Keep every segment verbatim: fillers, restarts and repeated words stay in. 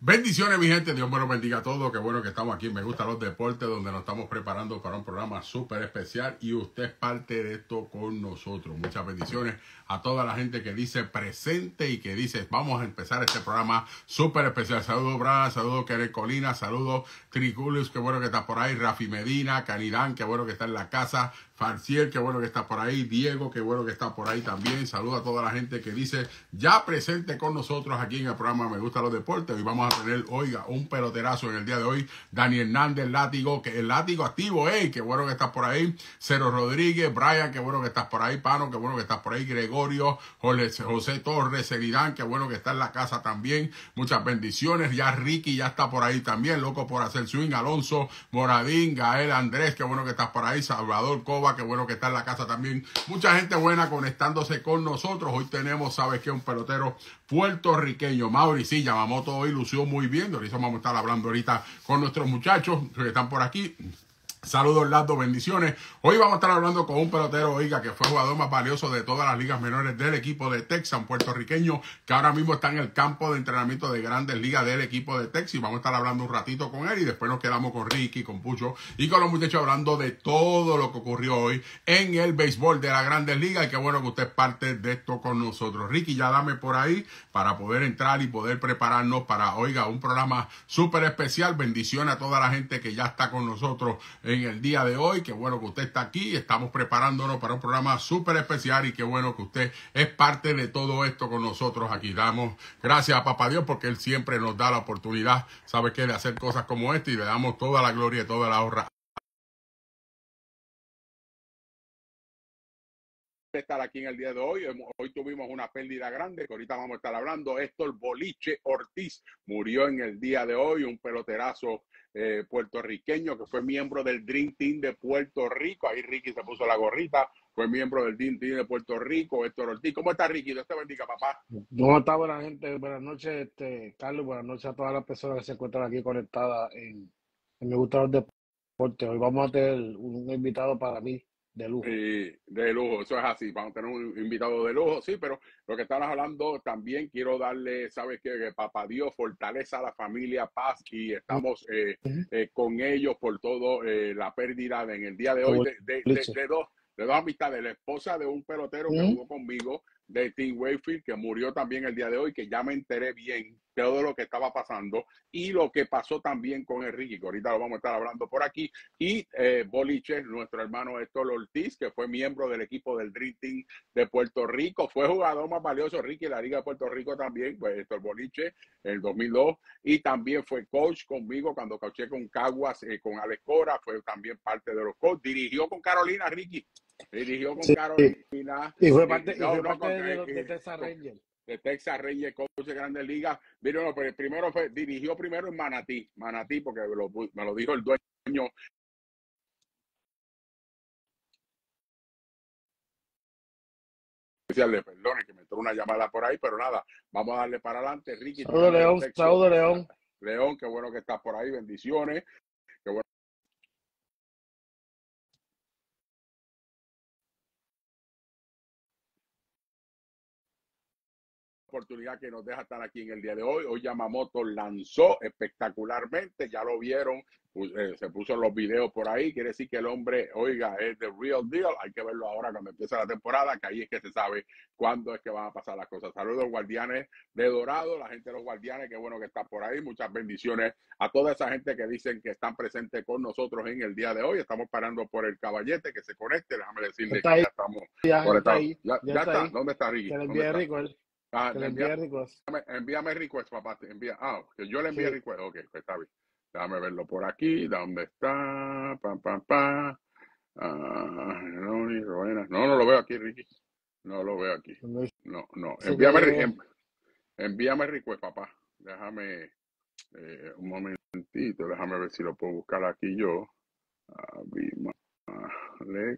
Bendiciones, mi gente. Dios me los bendiga a todos. Qué bueno que estamos aquí. Me gustan los deportes, donde nos estamos preparando para un programa súper especial y usted es parte de esto con nosotros. Muchas bendiciones a toda la gente que dice presente y que dice vamos a empezar este programa súper especial. Saludos, Bran. Saludos, Kenneth Colina. Saludos, Triculius. Qué bueno que está por ahí. Rafi Medina. Canidán. Qué bueno que está en la casa. Farciel, qué bueno que está por ahí. Diego, qué bueno que está por ahí también. Saludos a toda la gente que dice ya presente con nosotros aquí en el programa Me Gustan los Deportes. Hoy vamos a tener, oiga, un peloterazo en el día de hoy. Dani Hernández, látigo, que el látigo activo, hey, qué bueno que estás por ahí. Cero Rodríguez, Brian, qué bueno que estás por ahí. Pano, qué bueno que estás por ahí. Gregorio, José, José Torres, Seridán, qué bueno que está en la casa también. Muchas bendiciones. Ya Ricky ya está por ahí también, loco por hacer swing. Alonso, Moradín, Gael, Andrés, qué bueno que estás por ahí. Salvador Coba, qué bueno que está en la casa también. Mucha gente buena conectándose con nosotros. Hoy tenemos, ¿sabes qué? Un pelotero puertorriqueño, Mauricio Yamamoto, hoy lució muy bien. De eso vamos a estar hablando ahorita con nuestros muchachos que están por aquí. Saludos, Lando, bendiciones. Hoy vamos a estar hablando con un pelotero, oiga, que fue jugador más valioso de todas las ligas menores del equipo de Texas, un puertorriqueño que ahora mismo está en el campo de entrenamiento de Grandes Ligas del equipo de Texas. Y vamos a estar hablando un ratito con él y después nos quedamos con Ricky, con Pucho y con los muchachos hablando de todo lo que ocurrió hoy en el béisbol de la Grandes Ligas. Y qué bueno que usted es parte de esto con nosotros. Ricky, ya dame por ahí para poder entrar y poder prepararnos para, oiga, un programa súper especial. Bendiciones a toda la gente que ya está con nosotros en el día de hoy. Qué bueno que usted está aquí. Estamos preparándonos para un programa súper especial y qué bueno que usted es parte de todo esto con nosotros aquí. Damos gracias a Papá Dios porque Él siempre nos da la oportunidad, ¿sabe qué?, de hacer cosas como esta y le damos toda la gloria y toda la honra. Estar aquí en el día de hoy. Hoy tuvimos una pérdida grande que ahorita vamos a estar hablando. Héctor Boliche Ortiz murió en el día de hoy, un peloterazo eh, puertorriqueño que fue miembro del Dream Team de Puerto Rico. Ahí Ricky se puso la gorrita, fue miembro del Dream Team de Puerto Rico. Héctor Ortiz, ¿cómo está, Ricky? Dios te bendiga, papá. ¿Cómo está, buena gente? Buenas noches, este, Carlos. Buenas noches a todas las personas que se encuentran aquí conectadas en, en Me Gustan los Deportes. Hoy vamos a tener un invitado para mí de lujo. Sí, de lujo, eso es así. Vamos a tener un invitado de lujo, sí, pero lo que estamos hablando también quiero darle, ¿sabes qué? Que Papá Dios fortaleza a la familia, paz, y estamos eh, eh, con ellos por todo eh, la pérdida en el día de hoy de, de, de, de dos. de dos amistades, la esposa de un pelotero que jugó conmigo de Tim Wakefield, que murió también el día de hoy, que ya me enteré bien todo lo que estaba pasando y lo que pasó también con Enrique, que ahorita lo vamos a estar hablando por aquí, y eh, Boliche, nuestro hermano Héctor Ortiz, que fue miembro del equipo del Dream Team de Puerto Rico, fue jugador más valioso, Ricky, en la Liga de Puerto Rico también, pues Héctor Boliche, en el dos mil dos, y también fue coach conmigo cuando coaché con Caguas, eh, con Alex Cora, fue también parte de los coaches, dirigió con Carolina, Ricky, dirigió con sí, Carolina. Y fue parte, y, no, y fue no, parte con, de, eh, de Texas Rangers. De Texas Rangers, coach de Grandes Ligas. Mira, no, pero primero fue, dirigió primero en Manatí, Manatí, porque me lo, me lo dijo el dueño. Perdone que me entró una llamada por ahí, pero nada, vamos a darle para adelante. Ricky. Saludos, León. Saludos, León. León, qué bueno que estás por ahí, bendiciones. Qué bueno. Oportunidad que nos deja estar aquí en el día de hoy. Hoy Yamamoto lanzó espectacularmente, ya lo vieron, eh, se puso los videos por ahí, quiere decir que el hombre, oiga, es the real deal. Hay que verlo ahora cuando empieza la temporada, que ahí es que se sabe cuándo es que van a pasar las cosas. Saludos, guardianes de Dorado, la gente de los guardianes, qué bueno que está por ahí. Muchas bendiciones a toda esa gente que dicen que están presentes con nosotros en el día de hoy. Estamos parando por el caballete, que se conecte, déjame decirle está que ahí. ya estamos ya, ya está ahí. Ya, ya, ya está, está. ahí. ¿Dónde está Ricky? Que le envíe request. Ah, que le envía, envíe request. Envíame, envíame request, papá. Envía, ah, que yo le envíe Sí. request. Ok, pues está bien. Déjame verlo por aquí. ¿Dónde está? Pam, pam, pam. Ah, no, ni Rowena. No, no lo veo aquí, Ricky. No lo veo aquí. No, no. Envíame, envíame, envíame request, papá. Déjame eh, un momentito. Déjame ver si lo puedo buscar aquí yo. Abimelech.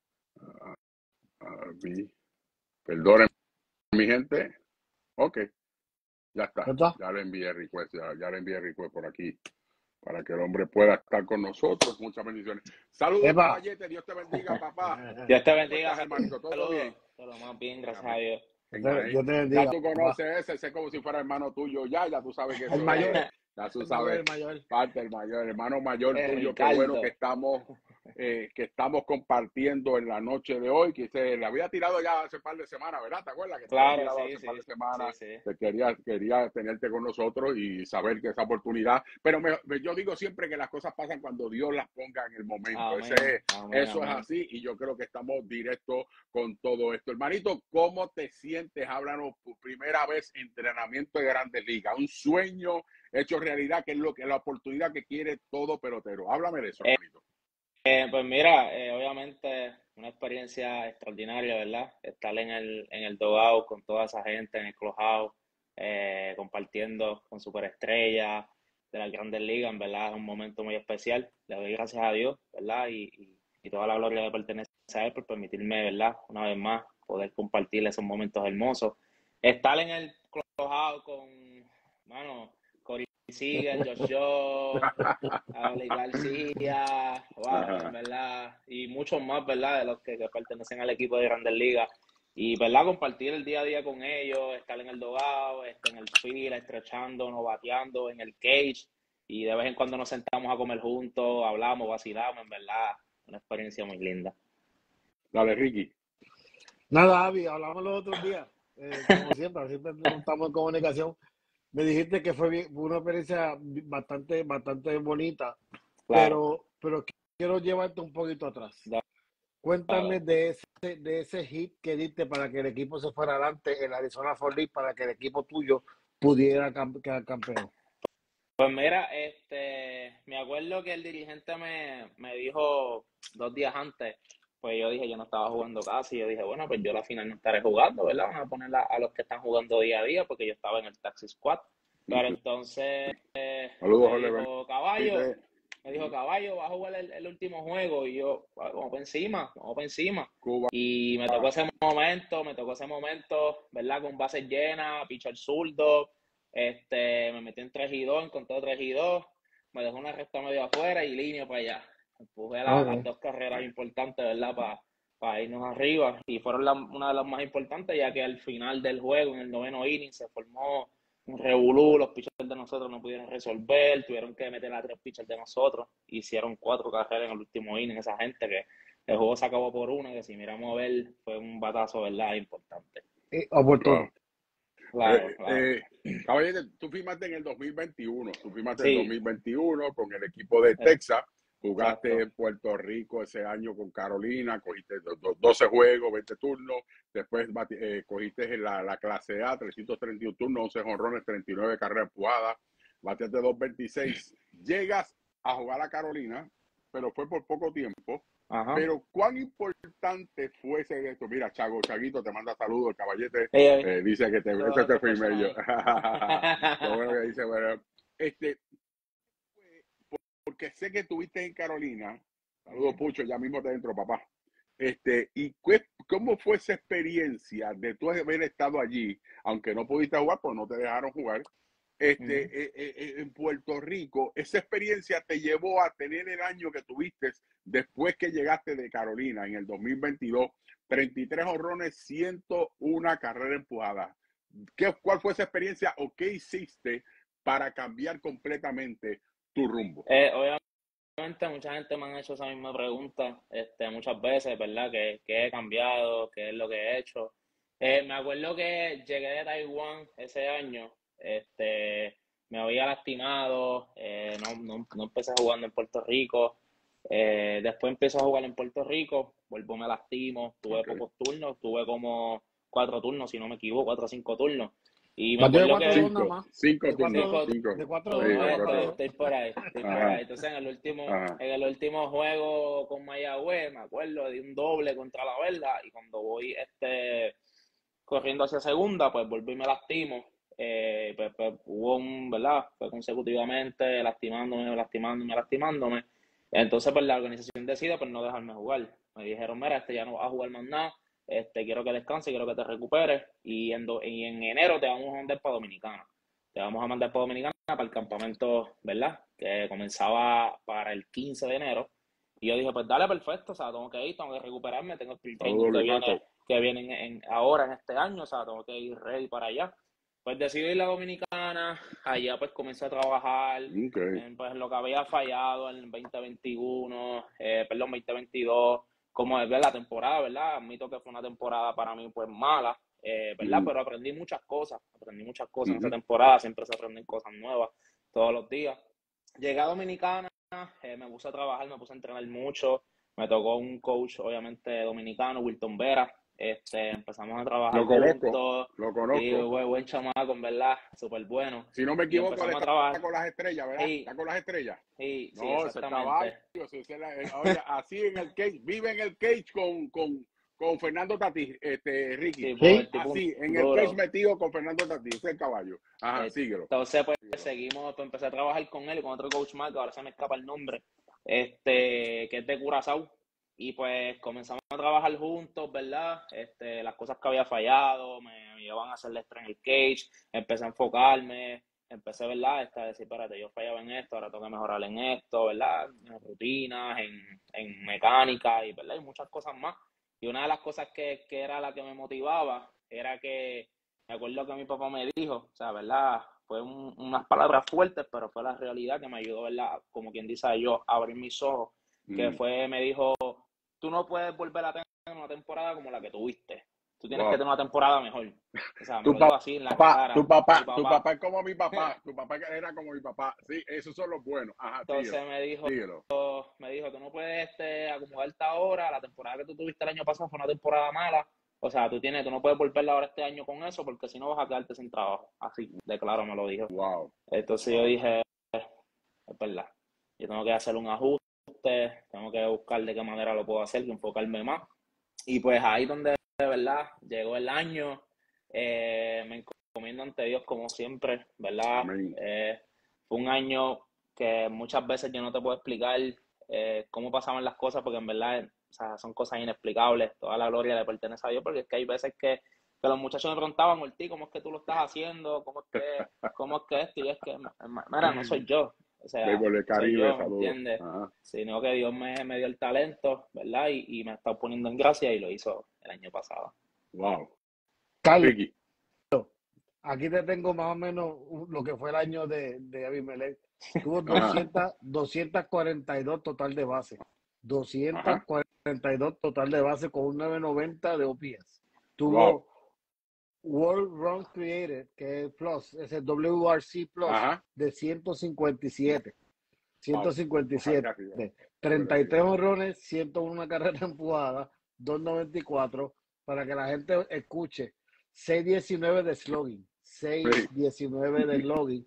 Abi. Perdonen, mi gente. Ok. Ya está. ¿Está? Ya le envié request. Ya, ya le envié request por aquí. Para que el hombre pueda estar con nosotros. Muchas bendiciones. Saludos, Epa. caballete. Dios te bendiga, papá. Dios te bendiga, hermanito. ¿Todo Saludos. bien? Todo más bien, gracias a Dios. Ismael, Dios te ya bendiga, tú papá. conoces ese, ese es como si fuera hermano tuyo, ya, ya tú sabes que El eso mayor, es, ya tú el mayor, sabes, el mayor. parte del mayor, hermano mayor Eh, tuyo, qué bueno que Ricardo. estamos, eh, que estamos compartiendo en la noche de hoy, que se le había tirado ya hace un par de semanas, ¿verdad? ¿Te acuerdas? Que te había Claro, tirado sí, hace un par sí, de sí, semanas, sí. que quería, quería tenerte con nosotros y saber que esa oportunidad, pero me, me- yo digo siempre que las cosas pasan cuando Dios las ponga en el momento, ese Amén, es, amén, eso es amén. así y yo creo que estamos directos con todo esto. Hermanito, ¿cómo te sientes? Háblanos por primera vez entrenamiento de Grandes Ligas, un sueño hecho realidad, que es lo que la oportunidad que quiere todo pelotero. Háblame de eso, Eh, hermanito. eh, pues mira, eh, obviamente una experiencia extraordinaria, ¿verdad? Estar en el, en el dugout con toda esa gente, en el clubhouse, eh, compartiendo con superestrellas de las Grandes Ligas, en verdad es un momento muy especial. Le doy gracias a Dios, ¿verdad? Y, y, y toda la gloria le pertenece a Él por permitirme, ¿verdad? Una vez más, poder compartir esos momentos hermosos. Estar en el clubhouse con, bueno, Corey Seager, Josh Shaw, Ale García, wow, en Ajá. verdad, y muchos más, ¿verdad? De los que, que pertenecen al equipo de Grandes Ligas. Y, ¿verdad? Compartir el día a día con ellos, estar en el dogado, estar en el field, estrechando, bateando, en el cage. Y de vez en cuando nos sentamos a comer juntos, hablamos, vacilamos, en verdad, una experiencia muy linda. Dale, Ricky. Nada, Avi, hablamos los otros días, eh, como siempre, siempre estamos en comunicación. Me dijiste que fue, bien- fue una experiencia bastante, bastante bonita, Claro, pero, pero quiero llevarte un poquito atrás. Cuéntame dale. de ese, de ese hit que diste para que el equipo se fuera adelante en Arizona Fall League, para que el equipo tuyo pudiera cam- quedar campeón. Pues mira, este, me acuerdo que el dirigente me, me dijo dos días antes, pues yo dije, yo no estaba jugando casi, yo dije, bueno, pues yo la final no estaré jugando, ¿verdad? Van a poner a, a los que están jugando día a día, porque yo estaba en el Taxi Squad. Pero entonces Saludos, me Jorge dijo, caballo, Benítez. me dijo, caballo, va a jugar el, el último juego. Y yo, "Bueno, vamos para encima, vamos para encima. Cuba. Y me tocó ese momento, me tocó ese momento, ¿verdad? Con bases llenas, pitcher zurdo. Este, me metí en tres y dos, encontré tres y dos, me dejó una recta medio afuera y línea para allá. Empujé la, Okay. las dos carreras importantes, ¿verdad? Para pa irnos arriba. Y fueron la, una de las más importantes, ya que al final del juego, en el noveno inning, se formó un revolú. Los pitchers de nosotros no pudieron resolver, tuvieron que meter a tres pitchers de nosotros. Hicieron cuatro carreras en el último inning, esa gente que el juego se acabó por una, que si miramos a ver, fue un batazo, ¿verdad? Importante. Eh, oportuno. Claro, Eh, claro. eh, caballero, tú firmaste en el dos mil veintiuno, tú firmaste en el Sí. dos mil veintiuno con el equipo de Texas, jugaste Exacto. en Puerto Rico ese año con Carolina, cogiste doce juegos, veinte turnos, después eh, cogiste en la, la clase A, trescientos treinta y uno turnos, once jonrones, treinta y nueve carreras empujadas, bateaste dos veintiséis, llegas a jugar a Carolina, pero fue por poco tiempo. Ajá. Pero cuán importante fue ese esto. Mira, Chago, Chaguito, te manda saludos, el caballete Hey, hey. eh, dice que te, Todas ese te estas firmé yo. personas. Qué bueno que dice, bueno, este, porque sé que estuviste en Carolina. Saludos, Pucho, ya mismo te entro, papá. Este, ¿y qué, cómo fue esa experiencia de tú haber estado allí, aunque no pudiste jugar, pues no te dejaron jugar? Este, Ujú. eh, eh, en Puerto Rico, esa experiencia te llevó a tener el año que tuviste después que llegaste de Carolina en el dos mil veintidós, treinta y tres honrones, ciento una carrera empujada. ¿Qué, ¿Cuál fue esa experiencia o qué hiciste para cambiar completamente tu rumbo? Eh, obviamente mucha gente me han hecho esa misma pregunta este, muchas veces, ¿verdad? ¿Qué, qué he cambiado? ¿Qué es lo que he hecho? Eh, me acuerdo que llegué de Taiwán ese año, este, me había lastimado, eh, no, no, no empecé jugando en Puerto Rico, eh, después empecé a jugar en Puerto Rico, vuelvo me lastimo, tuve Okay. pocos turnos, tuve como cuatro turnos, si no me equivoco, cuatro o cinco turnos. Y me Batió de acuerdo cuatro que... dos nada Cinco, más. cinco De turnos, cuatro, Cinco, cinco. de cuatro Sí, dos, de no, de cuatro estoy, cuatro dos. dos. estoy por ahí, estoy por Ajá, ahí. Entonces en el último, ajá. en el último juego con Mayagüez, me acuerdo de un doble contra la Verda, y cuando voy este corriendo hacia segunda, pues volví y me lastimo. Eh, pues, pues hubo un, ¿verdad? Fue consecutivamente lastimándome, lastimándome, lastimándome. Entonces, pues la organización decide pues no dejarme jugar. Me dijeron, mira, este ya no vas a jugar más nada, este, quiero que descanse, quiero que te recuperes, y en, do, y en enero te vamos a mandar para Dominicana. Te vamos a mandar para Dominicana para el campamento, ¿verdad? Que comenzaba para el quince de enero. Y yo dije, pues dale, perfecto, o sea, tengo que ir, tengo que recuperarme, tengo que el training Saludos, que Luis viene, Mato. que vienen en, ahora en este año, o sea, tengo que ir ready para allá. Pues decidí ir a Dominicana, allá pues comencé a trabajar, Okay. en, pues lo que había fallado en veinte veintiuno, eh, perdón, veinte veintidós, como es ver la temporada, ¿verdad? Admito que fue una temporada para mí pues mala, eh, ¿verdad? Mm. Pero aprendí muchas cosas, aprendí muchas cosas en Ujú. esa temporada, siempre se aprenden cosas nuevas todos los días. Llegué a Dominicana, eh, me puse a trabajar, me puse a entrenar mucho, me tocó un coach obviamente dominicano, Wilton Vera, este, empezamos a trabajar Lo conozco, juntos, lo y conozco. buen, buen chamaco, en verdad, súper bueno, Si no me y equivoco, él empezamos a está trabajar, con las estrellas, ¿verdad? sí, Está con las estrellas. sí, sí, No, ese caballo, exactamente, ese es la- eh, oye, así en el cage, vive en el cage con, con, con Fernando Tatís, este, Ricky. tipo, Sí, el tipo un Así, en el cage duro. metido con Fernando Tatís, ese es el caballo. Ajá, Eh, síguelo, Entonces, pues síguelo. seguimos, pues empecé a trabajar con él y con otro coach más, que ahora se me escapa el nombre, este, que es de Curazao. Y pues comenzamos a trabajar juntos, ¿verdad? Este, las cosas que había fallado, me, me llevaban a hacer extra en el cage, empecé a enfocarme, empecé, ¿verdad? Este, a decir, espérate, yo fallaba en esto, ahora tengo que mejorar en esto, ¿verdad? En rutinas, en, en mecánica y, ¿verdad? Y muchas cosas más. Y una de las cosas que, que era la que me motivaba era que, me acuerdo que mi papá me dijo, o sea, ¿verdad? Fue un, unas palabras fuertes, pero fue la realidad que me ayudó, ¿verdad? Como quien dice yo, a abrir mis ojos, que Mm. fue, me dijo, tú no puedes volver a tener una temporada como la que tuviste. Tú tienes que Wow. tener una temporada mejor. O sea, me Tu lo dijo así en la papá, cara. tu papá, Mi tu papá. papá es como mi papá, tu papá era como mi papá. Sí, esos son los buenos. Ajá, síguelo, Entonces me dijo, síguelo. me dijo, tú no puedes este, acomodarte ahora. La temporada que tú tuviste el año pasado fue una temporada mala. O sea, tú tienes, tú no puedes volverla ahora este año con eso porque si no vas a quedarte sin trabajo. Así de claro me lo dijo. Wow, Entonces yo wow. dije, es verdad. Yo tengo que hacer un ajuste, tengo que buscar de qué manera lo puedo hacer, enfocarme más. Y pues ahí donde de verdad llegó el año, eh, me encomiendo ante Dios como siempre, ¿verdad? Amén. Eh, fue un año que muchas veces yo no te puedo explicar eh, cómo pasaban las cosas porque en verdad o sea, son cosas inexplicables, toda la gloria le pertenece a Dios porque es que hay veces que, que los muchachos me preguntaban, Ortiz, ¿cómo es que tú lo estás haciendo? ¿Cómo es que, cómo es que esto? Y es que, mira, no soy yo, o sea, Béisbol del soy Caribe, yo, ¿me saludos. entiendes? Ajá. Sino que Dios me, me dio el talento, ¿verdad? Y, y me ha estado poniendo en gracia y lo hizo el año pasado. Wow. Carlos, Ricky. aquí te tengo más o menos un- lo que fue el año de, de Abimelech. Tuvo Ajá. doscientas, doscientas cuarenta y dos total de base. Ajá. doscientas cuarenta y dos total de base con un nueve noventa de O P S. Wow. Tuvo World Run Created, que es Plus, ese W R C Plus Ajá. de ciento cincuenta y siete. Wow. ciento cincuenta y siete. Ajá, casi, ya. treinta y tres honrones, ciento uno carreras empujadas, doscientos noventa y cuatro. Para que la gente escuche, seiscientos diecinueve de slogan, Sí. seiscientos diecinueve de login,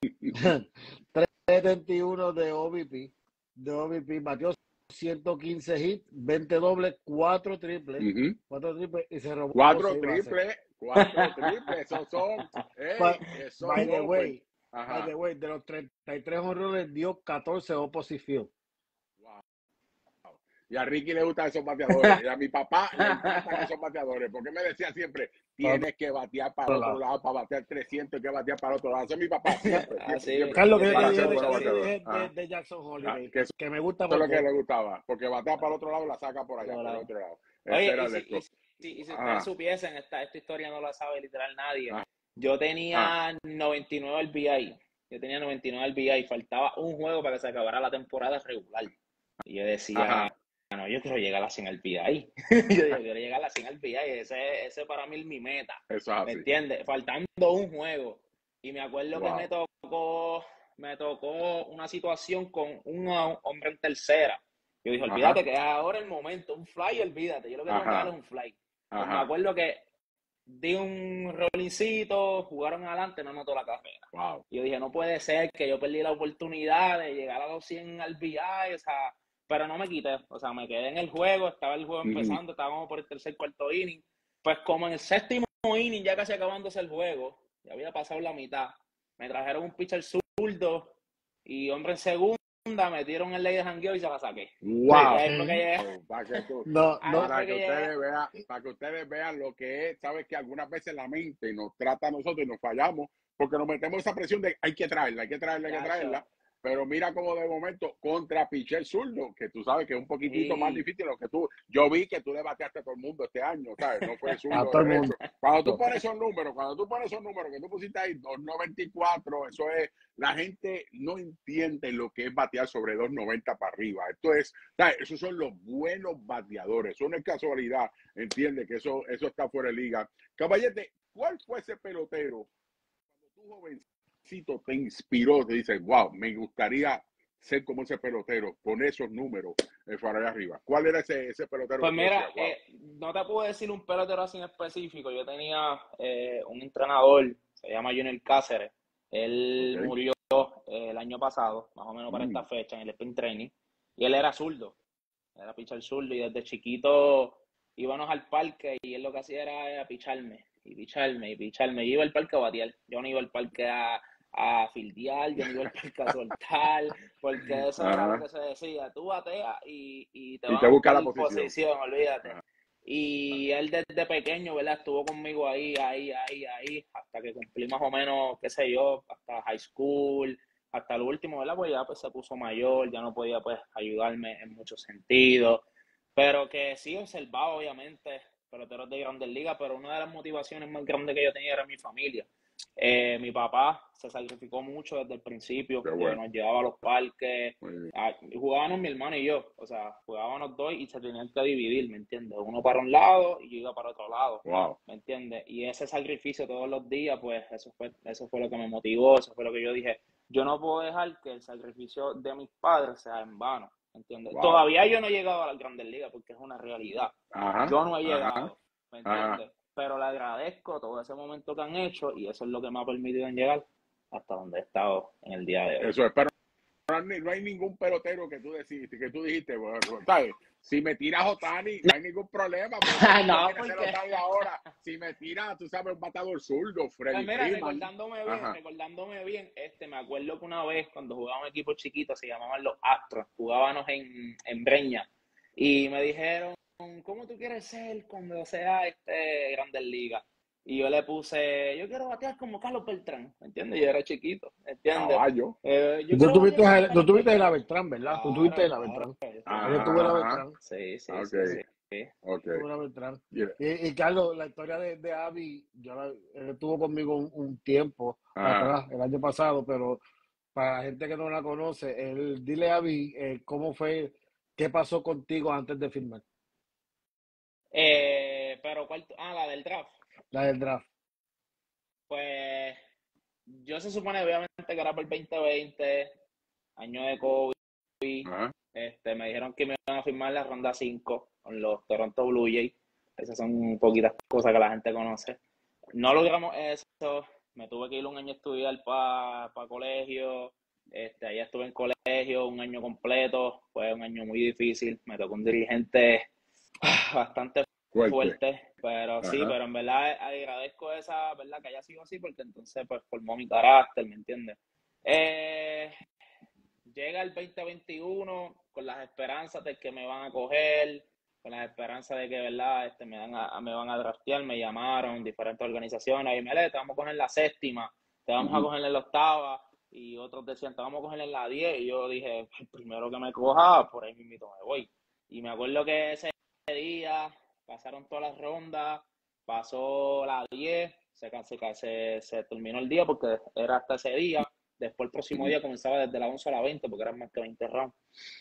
trescientos setenta y uno de O V P, de O V P, batió ciento quince hits, veinte dobles, cuatro triples, Ujú. cuatro triples y se robó Cuatro seis bases. triples, cuatro triples, esos son, ey, By, esos by the son, way, pues, by ajá. the way, de los treinta y tres honrones dio catorce opposite field. Wow. Y a Ricky le gustan esos bateadores, y a mi papá le encantan esos bateadores, porque me decía siempre, tienes que batear para el otro lado, para batear trescientos, hay que batear para el otro lado. Eso es mi papá, siempre, siempre, Así, siempre, Carlos, que yo yo te para pienso dije, ser de, buenos mucho que yo te así. bateadores. dije de, Ajá. de Jackson Ah, Holiday, que eso que me gusta es lo que porque le gustaba, porque batea para el otro lado y la saca por allá, por el Hola. otro lado. Ese Oye, era y el si, esto. y, si, y si ustedes Ajá. supiesen, esta, esta historia no la sabe literal nadie. Ajá. Yo Ajá. tenía noventa y nueve al B I. Yo tenía noventa y nueve al B I. Faltaba un juego para que se acabara la temporada regular. Y yo decía, Ajá. no, yo quiero llegar a cien al B I. Yo, yo quiero llegar a cien al B I. Ese, ese para mí es mi meta. Eso es ¿Me así. entiendes? Faltando un juego. Y me acuerdo que me Wow. tocó, me tocó una situación con un hombre en tercera. Yo dije, Ajá. olvídate que es ahora el momento, un fly, olvídate. Yo lo que tengo que dar es Ajá. un fly. Pues me Ajá. acuerdo que di un rollincito, jugaron adelante, no notó la carrera. Wow. Y yo dije, no puede ser que yo perdí la oportunidad de llegar a los cien al B I, o sea, pero no me quité, o sea, me quedé en el juego, estaba el juego Ujú. empezando, estábamos por el tercer, cuarto inning, pues como en el séptimo inning, ya casi acabándose el juego, ya había pasado la mitad, me trajeron un pitcher zurdo y hombre en segunda, metieron el ley de jangueo y se la saqué. Y Wow. ahí fue que llegué, Oh, para que tú, no, ahí no, para fue que que llegué. ustedes vean, para que ustedes vean lo que es, sabes que algunas veces la mente nos trata a nosotros y nos fallamos porque nos metemos esa presión de hay que traerla, hay que traerla, hay que Chacho, traerla, pero mira como de momento contra Pichel zurdo, que tú sabes que es un poquitito Sí. más difícil lo que tú, yo vi que tú le bateaste a todo el mundo este año, ¿sabes? No fue A zurdo todo el derecho. mundo. Cuando tú pones esos números, cuando tú pones esos números que tú pusiste ahí, dos noventa y cuatro, eso es, la gente no entiende lo que es batear sobre dos noventa para arriba. Esto es, ¿sabes? Esos son los buenos bateadores, eso no es casualidad, entiende que eso, eso está fuera de liga. Caballete, ¿cuál fue ese pelotero cuando tú jovencito te inspiró, te dices, wow, me gustaría ser como ese pelotero, con esos números eh, para allá arriba? ¿Cuál era ese, ese pelotero Pues que tú mira, decías, wow? eh, no te puedo decir un pelotero así en específico. Yo tenía eh, un entrenador, se llama Junior Cáceres. Él Okay. murió eh, el año pasado, más o menos para Mm. esta fecha, en el sprint training. Y él era zurdo, era pitcher zurdo. Y desde chiquito íbamos al parque y él lo que hacía era, era picharme, y picharme, y picharme. Yo iba al parque a batear. Yo no iba al parque a, a fildear, yo no iba al parque a soltar, porque eso era lo Ajá. que se decía. Tú bateas y, y te Y van te a busca buscar la en posición. posición, olvídate. Ajá. Y él desde pequeño, ¿verdad? Estuvo conmigo ahí, ahí, ahí, ahí, hasta que cumplí más o menos, qué sé yo, hasta high school, hasta lo último, ¿verdad? Pues ya pues, se puso mayor, ya no podía pues ayudarme en muchos sentidos. Pero que sí observaba, obviamente, peloteros de Grandes Ligas, pero una de las motivaciones más grandes que yo tenía era mi familia. Eh, mi papá se sacrificó mucho desde el principio, Qué eh, bueno. nos llevaba a los parques, Muy bien. ah, jugábamos mi hermano y yo, o sea, jugábamos dos y se tenían que dividir, ¿me entiendes? Uno para un lado y yo iba para otro lado, Wow. ¿me entiendes? Y ese sacrificio todos los días, pues eso fue, eso fue lo que me motivó, eso fue lo que yo dije, yo no puedo dejar que el sacrificio de mis padres sea en vano, ¿me entiendes? Wow. Todavía yo no he llegado a las Grandes Ligas porque es una realidad, Ajá. yo no he Ajá. llegado, ¿me Ajá. entiendes? Pero le agradezco todo ese momento que han hecho y eso es lo que me ha permitido llegar hasta donde he estado en el día de hoy. Eso es, pero no hay, no hay ningún pelotero que tú dijiste, que tú dijiste, bueno, ¿sabes? Si me tiras Otani, no hay ningún problema, porque todo el mundo No, quiere hacer porque Otani ahora. Si me tiras, tú sabes, un matador zurdo, Freddy pues mira, Freeman. recordándome bien, Ajá. recordándome bien, este, me acuerdo que una vez cuando jugábamos equipos chiquitos, se llamaban los Astros, jugábamos en, en Breña, y me dijeron, ¿cómo tú quieres ser cuando sea este Grandes Ligas? Y yo le puse, yo quiero batear como Carlos Beltrán, ¿me entiendes? Yo era chiquito, ¿me entiendes? Caballo. Eh, yo Y tú quiero batear tuviste, como a- tú Carlos tuviste de la Beltrán. Beltrán, ¿verdad? Tú Claro, tuviste de la claro, Beltrán. yo estuve Yo en la tuve la Beltrán. Ajá. Beltrán. Sí, sí, Ok. sí, sí. Ok. Tuve la Beltrán. Yeah. Y, y Carlos, la historia de, de Avi, yo la- él estuvo conmigo un, un tiempo Ajá. atrás, el año pasado, pero para la gente que no la conoce, él, dile a Avi eh, cómo fue, qué pasó contigo antes de firmar, Eh, pero ¿cuál? Ah, la del draft. la del draft. Pues yo se supone obviamente que era por el veinte veinte, año de COVID. Ajá. Este, me dijeron que me iban a firmar la ronda cinco con los Toronto Blue Jays. Esas son poquitas cosas que la gente conoce. No logramos eso. Me tuve que ir un año a estudiar para pa colegio. Este, allá estuve en colegio un año completo. Fue un año muy difícil. Me tocó un dirigente bastante Fuerte. fuerte, pero sí, Ajá. pero en verdad agradezco esa, ¿verdad? Que haya sido así, porque entonces pues formó mi carácter, ¿me entiendes? Eh, llega el veinte veintiuno con las esperanzas de que me van a coger, con las esperanzas de que, ¿verdad? Este, me, van a, me van a draftear, me llamaron diferentes organizaciones, y me le, te vamos a coger en la séptima, te vamos Ujú. a coger en la octava, y otros decían, te vamos a coger en la diez, y yo dije, el primero que me coja, por ahí mismo me voy. Y me acuerdo que ese día pasaron todas las rondas, pasó la diez, se, se, se, se terminó el día porque era hasta ese día. Después el próximo día comenzaba desde las once a las veinte porque eran más que veinte rounds.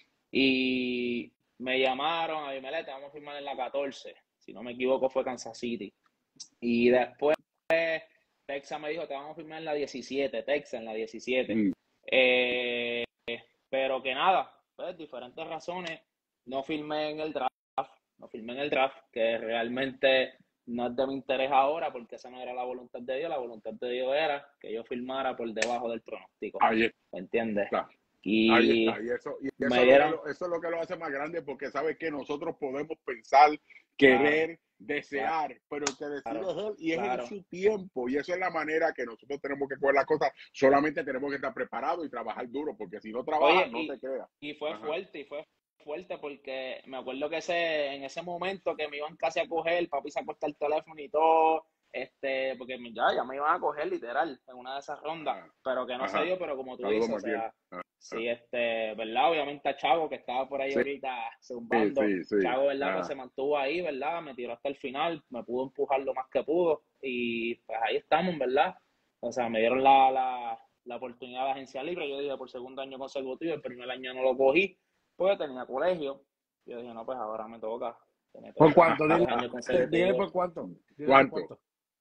Y me llamaron a Bimelete, vamos a firmar en la catorce. Si no me equivoco fue Kansas City. Y después Texas me dijo, te vamos a firmar en la diecisiete, Texas en la diecisiete. Mm. Eh, pero que nada, pues diferentes razones, no firmé en el draft. No firmé en el draft, que realmente no es de mi interés ahora, porque esa no era la voluntad de Dios. La voluntad de Dios era que yo firmara por debajo del pronóstico. Ahí ¿Me entiendes? está. Y Ahí está. Y eso, y eso, me es dieron... lo que lo, eso es lo que lo hace más grande, porque sabes que nosotros podemos pensar, querer, Claro, desear, claro, pero el que decide claro, es él y es claro. en su tiempo. Y eso es la manera que nosotros tenemos que coger las cosas. Solamente tenemos que estar preparados y trabajar duro, porque si no trabajas, Oye, no y, te creas. y fue Ajá. fuerte, y fue fuerte porque me acuerdo que ese, en ese momento que me iban casi a coger, papi sacó hasta el teléfono y todo, este, porque ya, ya me iban a coger literal en una de esas rondas, Ajá. pero que no Ajá. se dio, pero como tú Saludos, dices, o Maquiel. sea, Ajá. sí, este, ¿verdad? Obviamente a Chavo, que estaba por ahí Sí, ahorita sí, zumbando, sí, sí. Chavo, ¿verdad? Pues Ajá. se mantuvo ahí, ¿verdad? Me tiró hasta el final, me pudo empujar lo más que pudo, y pues ahí estamos, ¿verdad? O sea, me dieron la, la, la oportunidad de agencia libre, yo dije por segundo año consecutivo, el primer año no lo cogí, porque tenía colegio, yo dije, no, pues ahora me toca, que me ¿Por toca, cuánto? dos Dile, años dile consecutivos, por cuánto. Dile por ¿Cuánto? cuánto.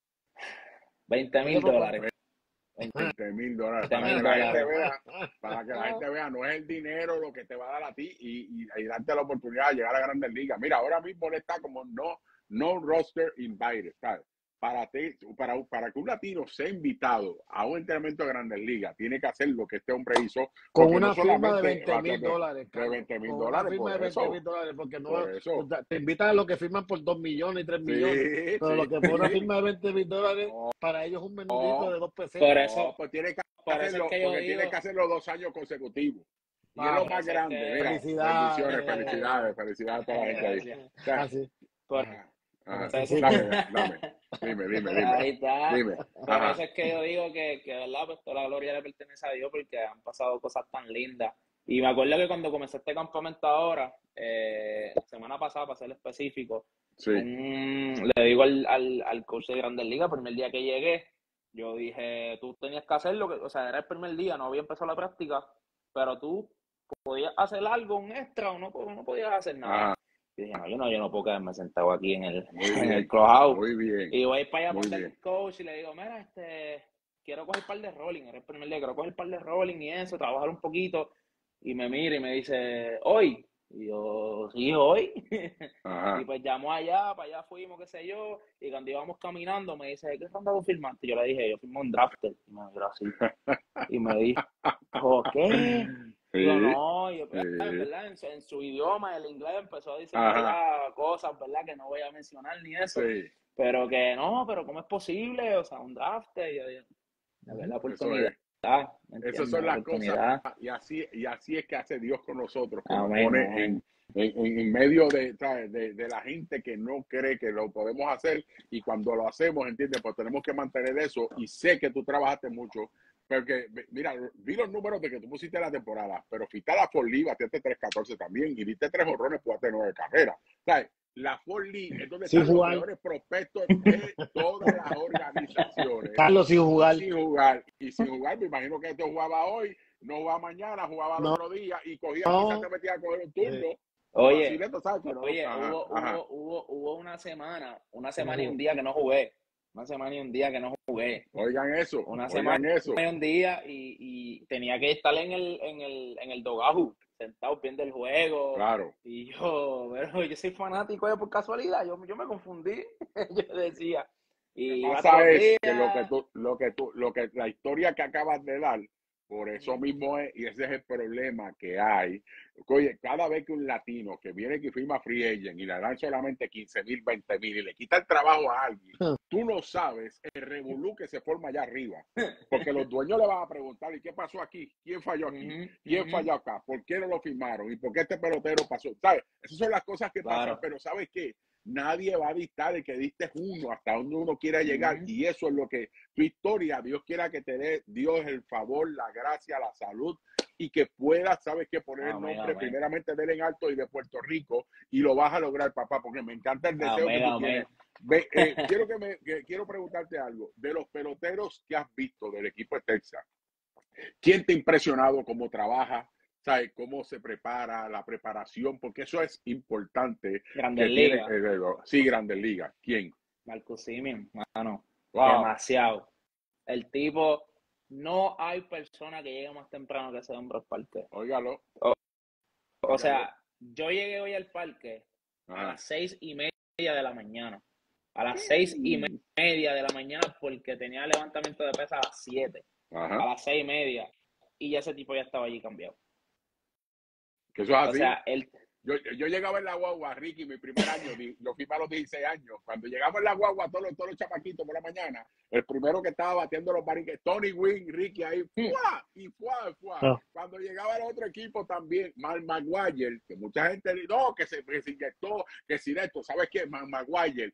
veinte Dile mil por dólares, cuánto. veinte mil dólares. veinte Para mil que la gente dólares. vea, para que la gente vea, no es el dinero lo que te va a dar a ti y, y, y darte la oportunidad de llegar a Grandes Ligas. Mira, ahora mismo él está como no, no roster invited, ¿sabes? Para, ti, para, para que un latino sea invitado a un entrenamiento de Grandes Ligas, tiene que hacer lo que este hombre hizo. Con Porque una no firma de solamente veinte mil de, dólares, de Carlos. veinte mil Con una dólares, firma por de veinte mil eso, dólares, porque no por eso. te invitan a los que firman por dos millones y tres millones. Sí, Pero lo sí. que fue una firma de veinte mil dólares, para ellos es un bendito de dos Por pesetas. eso, No, pues tiene que por eso es hacerlo, que yo porque tiene digo, que hacerlo dos años consecutivos. Y es Ah, lo por más eso es grande. que, Mira, bendiciones, felicidades, felicidades. felicidades a toda la gente ahí. gracias. O sea, Así, Por, ajá, ajá. así eso- sí Dame, que. dame. Dime, dime, dime. ahí está. Dime. Por Ajá. eso es que yo digo que, que, ¿verdad? Pues toda la gloria le pertenece a Dios porque han pasado cosas tan lindas. Y me acuerdo que cuando comencé este campamento ahora, eh, la semana pasada, para ser específico, Sí. un- le digo al, al, al coach de Grandes Ligas, el primer día que llegué, yo dije, tú tenías que hacer lo que, o sea, era el primer día, no había empezado la práctica, pero tú podías hacer algo, un extra, o no, no podías hacer nada. Ajá. Y dije, no, yo no, yo no puedo quedarme sentado aquí en el, Muy en el bien. clubhouse. Muy bien. Y voy para allá Muy por bien. el coach y le digo, mira, este, quiero coger par de rolling, era el primer día, quiero coger par de rolling y eso, trabajar un poquito. Y me mira y me dice, ¿hoy? Y yo, sí, hoy. Ajá. Y pues llamó allá, para allá fuimos, qué sé yo, y cuando íbamos caminando me dice, ¿qué ronda tú firmaste? Y yo le dije, yo firmé un drafter. Y me miró así. Y me dijo, ¿qué? Sí. Digo, no, y yo, Sí. en verdad, en su, en su idioma, el inglés, empezó a decir Ajá. cosas, ¿verdad? Que no voy a mencionar ni eso. Sí. Pero que no, pero ¿cómo es posible? O sea, un draft, y yo digo, a ver la Eso oportunidad, es. ¿me Esas entiendes? son La las cosas. oportunidad. Y así, y así es que hace Dios con nosotros, que nos Amén, pone amén. en, en, en medio de, ¿sabes? de, de la gente que no cree que lo podemos hacer. Y cuando lo hacemos, ¿entiendes? Pues tenemos que mantener eso. Y sé que tú trabajaste mucho. Porque, mira, vi los números de que tú pusiste la temporada, pero fuiste a la Fort Lee, bateaste tres catorce también, y diste tres horrones, jugaste nueve carreras. ¿Sabes? La Fort Lee es donde Sin están los jugar. mejores prospectos de todas las organizaciones. Carlos, sin jugar. Sin jugar. Y sin jugar, me imagino que esto jugaba hoy, no jugaba mañana, jugaba al No. otro día, y cogía, No. quizás te metía a coger un turno. Oye, Así de esto, ¿sabes? Que no- oye, ajá, hubo, ajá. hubo, hubo, hubo una semana, una Que no semana y un jugó. día que no jugué. Una semana y un día que no jugué. Oigan eso, Una oigan semana eso. y un día y, y tenía que estar en el, en el, en el dogout, sentado viendo el juego. Claro. Y yo, pero yo soy fanático de por casualidad, yo, yo me confundí, yo decía. Lo que Y iba pasa todos los es que lo que días. tú, lo que tú, lo que la historia que acabas de dar, por eso mismo es, y ese es el problema que hay. Oye, cada vez que un latino que viene que firma free agent y le dan solamente quince mil, veinte mil y le quita el trabajo a alguien, tú no sabes el revolú que se forma allá arriba. Porque los dueños le van a preguntar, ¿y qué pasó aquí? ¿Quién falló aquí? Ujú, ¿Quién ujú. falló acá? ¿Por qué no lo firmaron? ¿Y por qué este pelotero pasó? ¿Sabes? Esas son las cosas que pasan, Claro. pero ¿sabes qué? Nadie va a dictar el que diste uno hasta donde uno quiera llegar. Ujú. Y eso es lo que tu historia, Dios quiera que te dé Dios el favor, la gracia, la salud y que puedas, sabes que poner el Amén, nombre amén. primeramente de él en alto y de Puerto Rico y lo vas a lograr, papá, porque me encanta el deseo Amén, que tú amén. tienes. Ve, eh, quiero que me que, quiero preguntarte algo de los peloteros que has visto del equipo de Texas. ¿Quién te ha impresionado cómo trabaja? ¿Sabes? Cómo se prepara, la preparación, porque eso es importante. Grandes Que tiene, Ligas. eh, sí, Grandes Ligas. ¿Quién? Marcus Semien, mano. Wow. Demasiado. El tipo, no hay persona que llegue más temprano que ese hombre al parque. Óigalo. O Óigalo. sea, yo llegué hoy al parque a Ajá. las seis y media de la mañana. A las seis y media de la mañana porque tenía levantamiento de pesa a las siete. Ajá. A las seis y media. Y ya ese tipo ya estaba allí cambiado. Que eso es así. O sea, él... Yo, yo llegaba en la guagua, Ricky, mi primer año, lo firmé a los dieciséis años. Cuando llegamos en la guagua, todos los, todos los chamaquitos por la mañana, el primero que estaba batiendo los barriques, Tony Wynn, Ricky ahí, ¡fua! Y ¡fua! ¡fua! No. Cuando llegaba el otro equipo también, Mark Maguire, que mucha gente dice, no, que se, que se inyectó, que si de esto, ¿sabes qué? Mark Maguire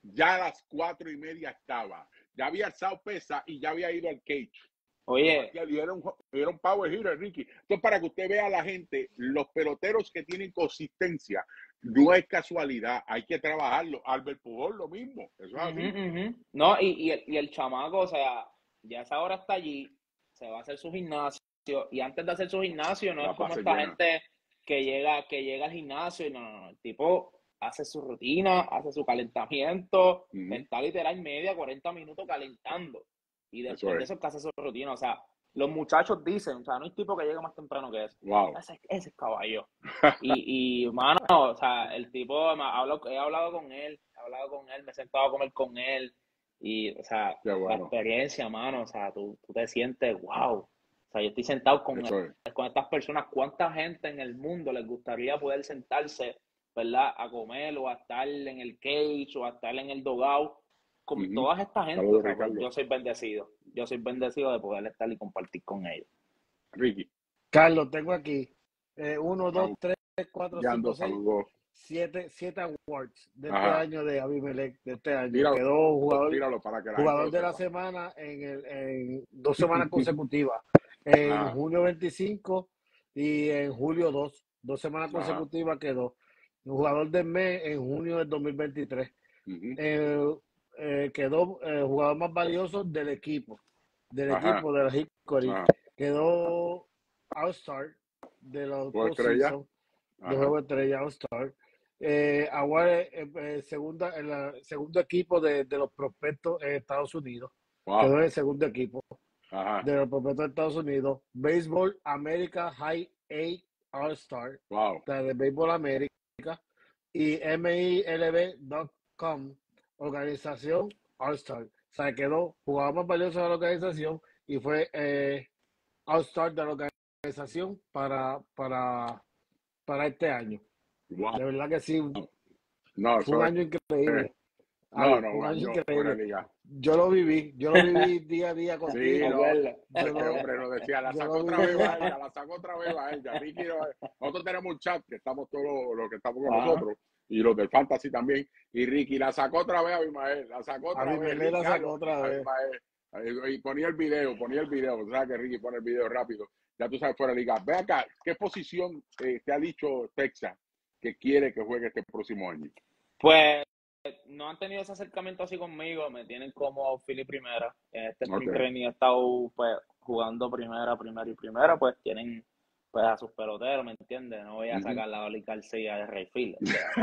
ya a las cuatro y media estaba. Ya había alzado pesa y ya había ido al cage. Oye, Y era un, era un power hitter, Ricky. Entonces, para que usted vea a la gente, los peloteros que tienen consistencia, no es casualidad, hay que trabajarlo. Albert Pujol, lo mismo. Eso es así. uh-huh, uh-huh. No, y, y, el, y el chamaco, o sea, ya esa hora está allí, se va a hacer su gimnasio, y antes de hacer su gimnasio, no La es como base esta llena. gente que llega, que llega al gimnasio, y no, no, no, el tipo hace su rutina, hace su calentamiento, Ujú. está literal media, cuarenta minutos calentando, y Eso después de es. eso que hace su rutina, o sea, los muchachos dicen, o sea, no hay tipo que llega más temprano que eso, Wow. ese, ese es caballo. Y, y, mano, o sea, el tipo, me hablo, he hablado con él, he hablado con él, me he sentado a comer con él, y, o sea, Qué la bueno. experiencia, mano, o sea, tú, tú te sientes, wow. O sea, yo estoy sentado con, Eso es. con estas personas, ¿cuánta gente en el mundo les gustaría poder sentarse, ¿verdad?, a comer o a estar en el cage o a estar en el dugout con Ujú. toda esta gente? Saludos, O sea, pues, Ricardo. yo soy bendecido, yo soy bendecido de poder estar y compartir con ellos. Ricky. Carlos, tengo aquí eh, uno, dos, Vamos. tres, cuatro, Ya cinco, ando, seis, saludos. siete, siete awards de este Ajá. año de Abimelec, de este año. Tíralo, Quedó jugador, tíralo para que la jugador gente de lo la sepa. semana en, el, en dos semanas consecutivas, en Ajá. junio veinticinco y en julio dos, dos semanas Ajá. consecutivas quedó. Jugador del mes en junio del dos mil veintitrés. Ujú. Eh, eh, quedó eh, jugador más valioso del equipo, del Ajá. equipo de la Hickory. Ajá. Quedó All-Star de los ¿Juego estrella? postseason, de Ajá. juego estrella All-Star. Eh, ahora eh, eh, segunda, el eh, segundo equipo de, de los prospectos en Estados Unidos. Wow. Quedó en el segundo equipo Ajá. de los prospectos de Estados Unidos. Baseball America High A All-Star, Wow. la de Béisbol América. Y M I L B punto com, organización All-Star. O sea, quedó jugador más valioso de la organización y fue eh, All-Star de la organización para, para, para este año. Wow. De verdad que sí, No, fue un eso es. año increíble. No, Ay, no, fue un un año año fuera de increíble. liga. Yo lo viví, yo lo viví día a día Sí, contigo. no, Acuerda. Yo este lo, hombre nos decía, la yo sacó lo otra viví. vez a ella, la sacó otra vez a ella. Ricky, no- nosotros tenemos un chat que estamos todos los, los que estamos con Ajá. nosotros y los del Fantasy también. Y Ricky la sacó otra vez a Abimael, la sacó otra vez. Abimelec la Ricky, sacó algo, otra vez. Abimael. Y ponía el video, ponía el video. Tú sabes que Ricky pone el video rápido. Ya tú sabes, fuera de liga. Ve acá, ¿qué posición eh, te ha dicho Texas que quiere que juegue este próximo año? Pues no han tenido ese acercamiento así conmigo, me tienen como Philly primera. En este sprint Ok. training he estado pues jugando primera, primera y primera, pues tienen pues a sus peloteros, ¿me entiendes? No voy a Ujú. sacar la Oli García de Rayfield. O sea.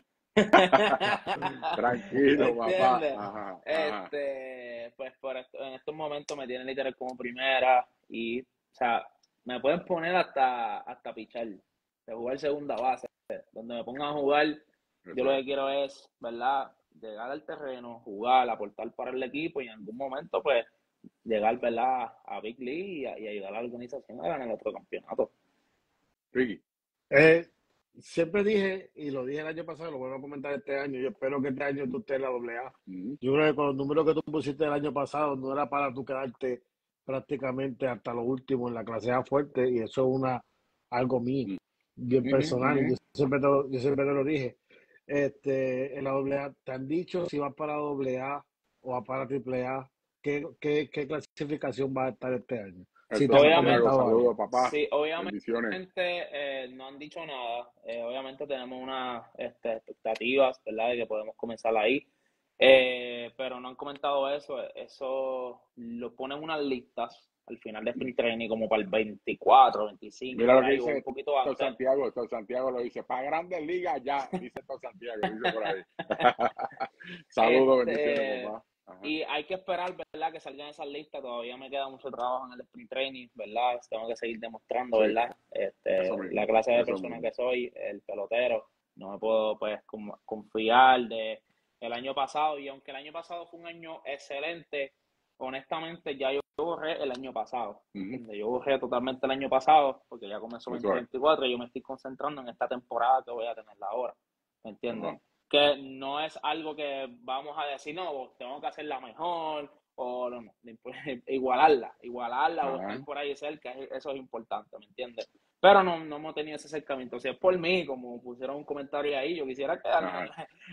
Tranquilo, papá. ¿Entiendes? Ajá, ajá. Este, pues por esto, en estos momentos me tienen literal como primera y, o sea, me pueden poner hasta, hasta pichar, de jugar segunda base, donde me pongan a jugar. Yo Eso lo es. que quiero es, ¿verdad?, llegar al terreno, jugar, aportar para el equipo y en algún momento, pues, llegar, ¿verdad?, a Big League y, a- y ayudar a la organización a ganar otro campeonato. Ricky. Eh, siempre dije, y lo dije el año pasado, lo vuelvo a comentar este año, yo espero que este año tú estés en la doble A. Ujú. Yo creo que con los números que tú pusiste el año pasado no era para tú quedarte prácticamente hasta lo último en la clase A fuerte, y eso es una algo mío, bien Ujú, personal. ujú. Yo siempre te lo, yo siempre te lo dije. Este, en la doble A, ¿te han dicho si vas para doble A o vas para triple A? ¿Qué, qué, qué clasificación va a estar este año? Si te Héctor han Obviamente, Santiago, comentado algo. saludos, papá. sí, Bendiciones. obviamente eh, no han dicho nada. Eh, obviamente tenemos unas este, expectativas, ¿verdad?, de que podemos comenzar ahí. Eh, pero no han comentado eso. Eso lo ponen unas listas al final de sprint training como para el veinticuatro, veinticinco, Mira por lo que ahí, o un dice poquito Héctor antes. Santiago. Héctor Santiago lo dice, para Grandes Ligas ya, dice Héctor Santiago, dice por ahí. Saludos, bendiciones, Este, papá. Ajá. y hay que esperar, ¿verdad?, que salgan esas listas. Todavía me queda mucho trabajo en el sprint training, ¿verdad? Tengo que seguir demostrando, Sí, ¿verdad? Este, eso mismo, la clase de eso persona mismo. que soy, el pelotero. No me puedo, pues, como- confiar de el año pasado. Y aunque el año pasado fue un año excelente, honestamente ya yo borré el año pasado. Ujú. ¿Entiendes? Yo borré totalmente el año pasado porque ya comenzó Eso es. veinte veinticuatro y yo me estoy concentrando en esta temporada que voy a tener ahora. ¿Me entiendes? Ajá. Que no es algo que vamos a decir, no, tengo que hacerla mejor o no, no, igualarla, igualarla o Ajá. estar por ahí cerca, eso es importante, ¿me entiendes? Pero no, no hemos tenido ese acercamiento. Si es por mí, como pusieron un comentario ahí, yo quisiera quedarme.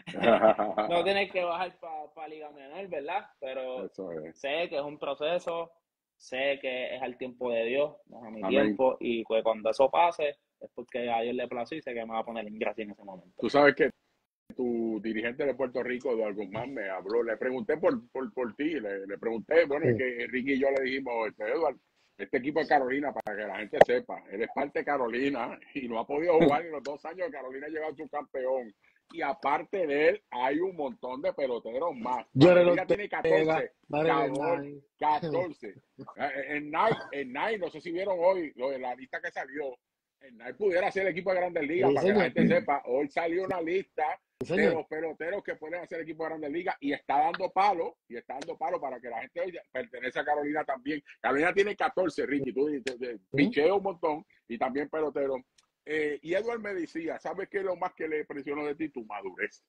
No tienes que bajar para pa Liga Menor, ¿verdad? Pero Eso es. sé que es un proceso, sé que es al tiempo de Dios, no es a mi Amén. tiempo, y pues cuando eso pase, es porque a Dios le plació y sé que me va a poner en gracia en ese momento. Tú sabes que tu dirigente de Puerto Rico, Eduardo Guzmán, me habló, le pregunté por, por, por ti, le, le pregunté, bueno, Sí. es que Ricky y yo le dijimos, este, Eduardo, este equipo de Carolina, para que la gente sepa, él es parte de Carolina y no ha podido jugar en los dos años que Carolina ha llegado a su campeón. Y aparte de él, hay un montón de peloteros más. Jorel Carolina tiene catorce, Ortega, Mario cabrón, Bernal. catorce. Eh, En Night, en Night, no sé si vieron hoy lo de la lista que salió, en Night pudiera ser el equipo de Grandes Ligas, Sí, para que la señor. gente sepa, hoy salió una lista Sí, de señor. los peloteros que pueden hacer equipo de Grandes Ligas y está dando palo, y está dando palo para que la gente oiga, pertenece a Carolina también. Carolina tiene catorce, Ricky, tú dices, picheo un montón y también pelotero. Eh, y Edward me decía, ¿sabes qué es lo más que le impresionó de ti? Tu madurez.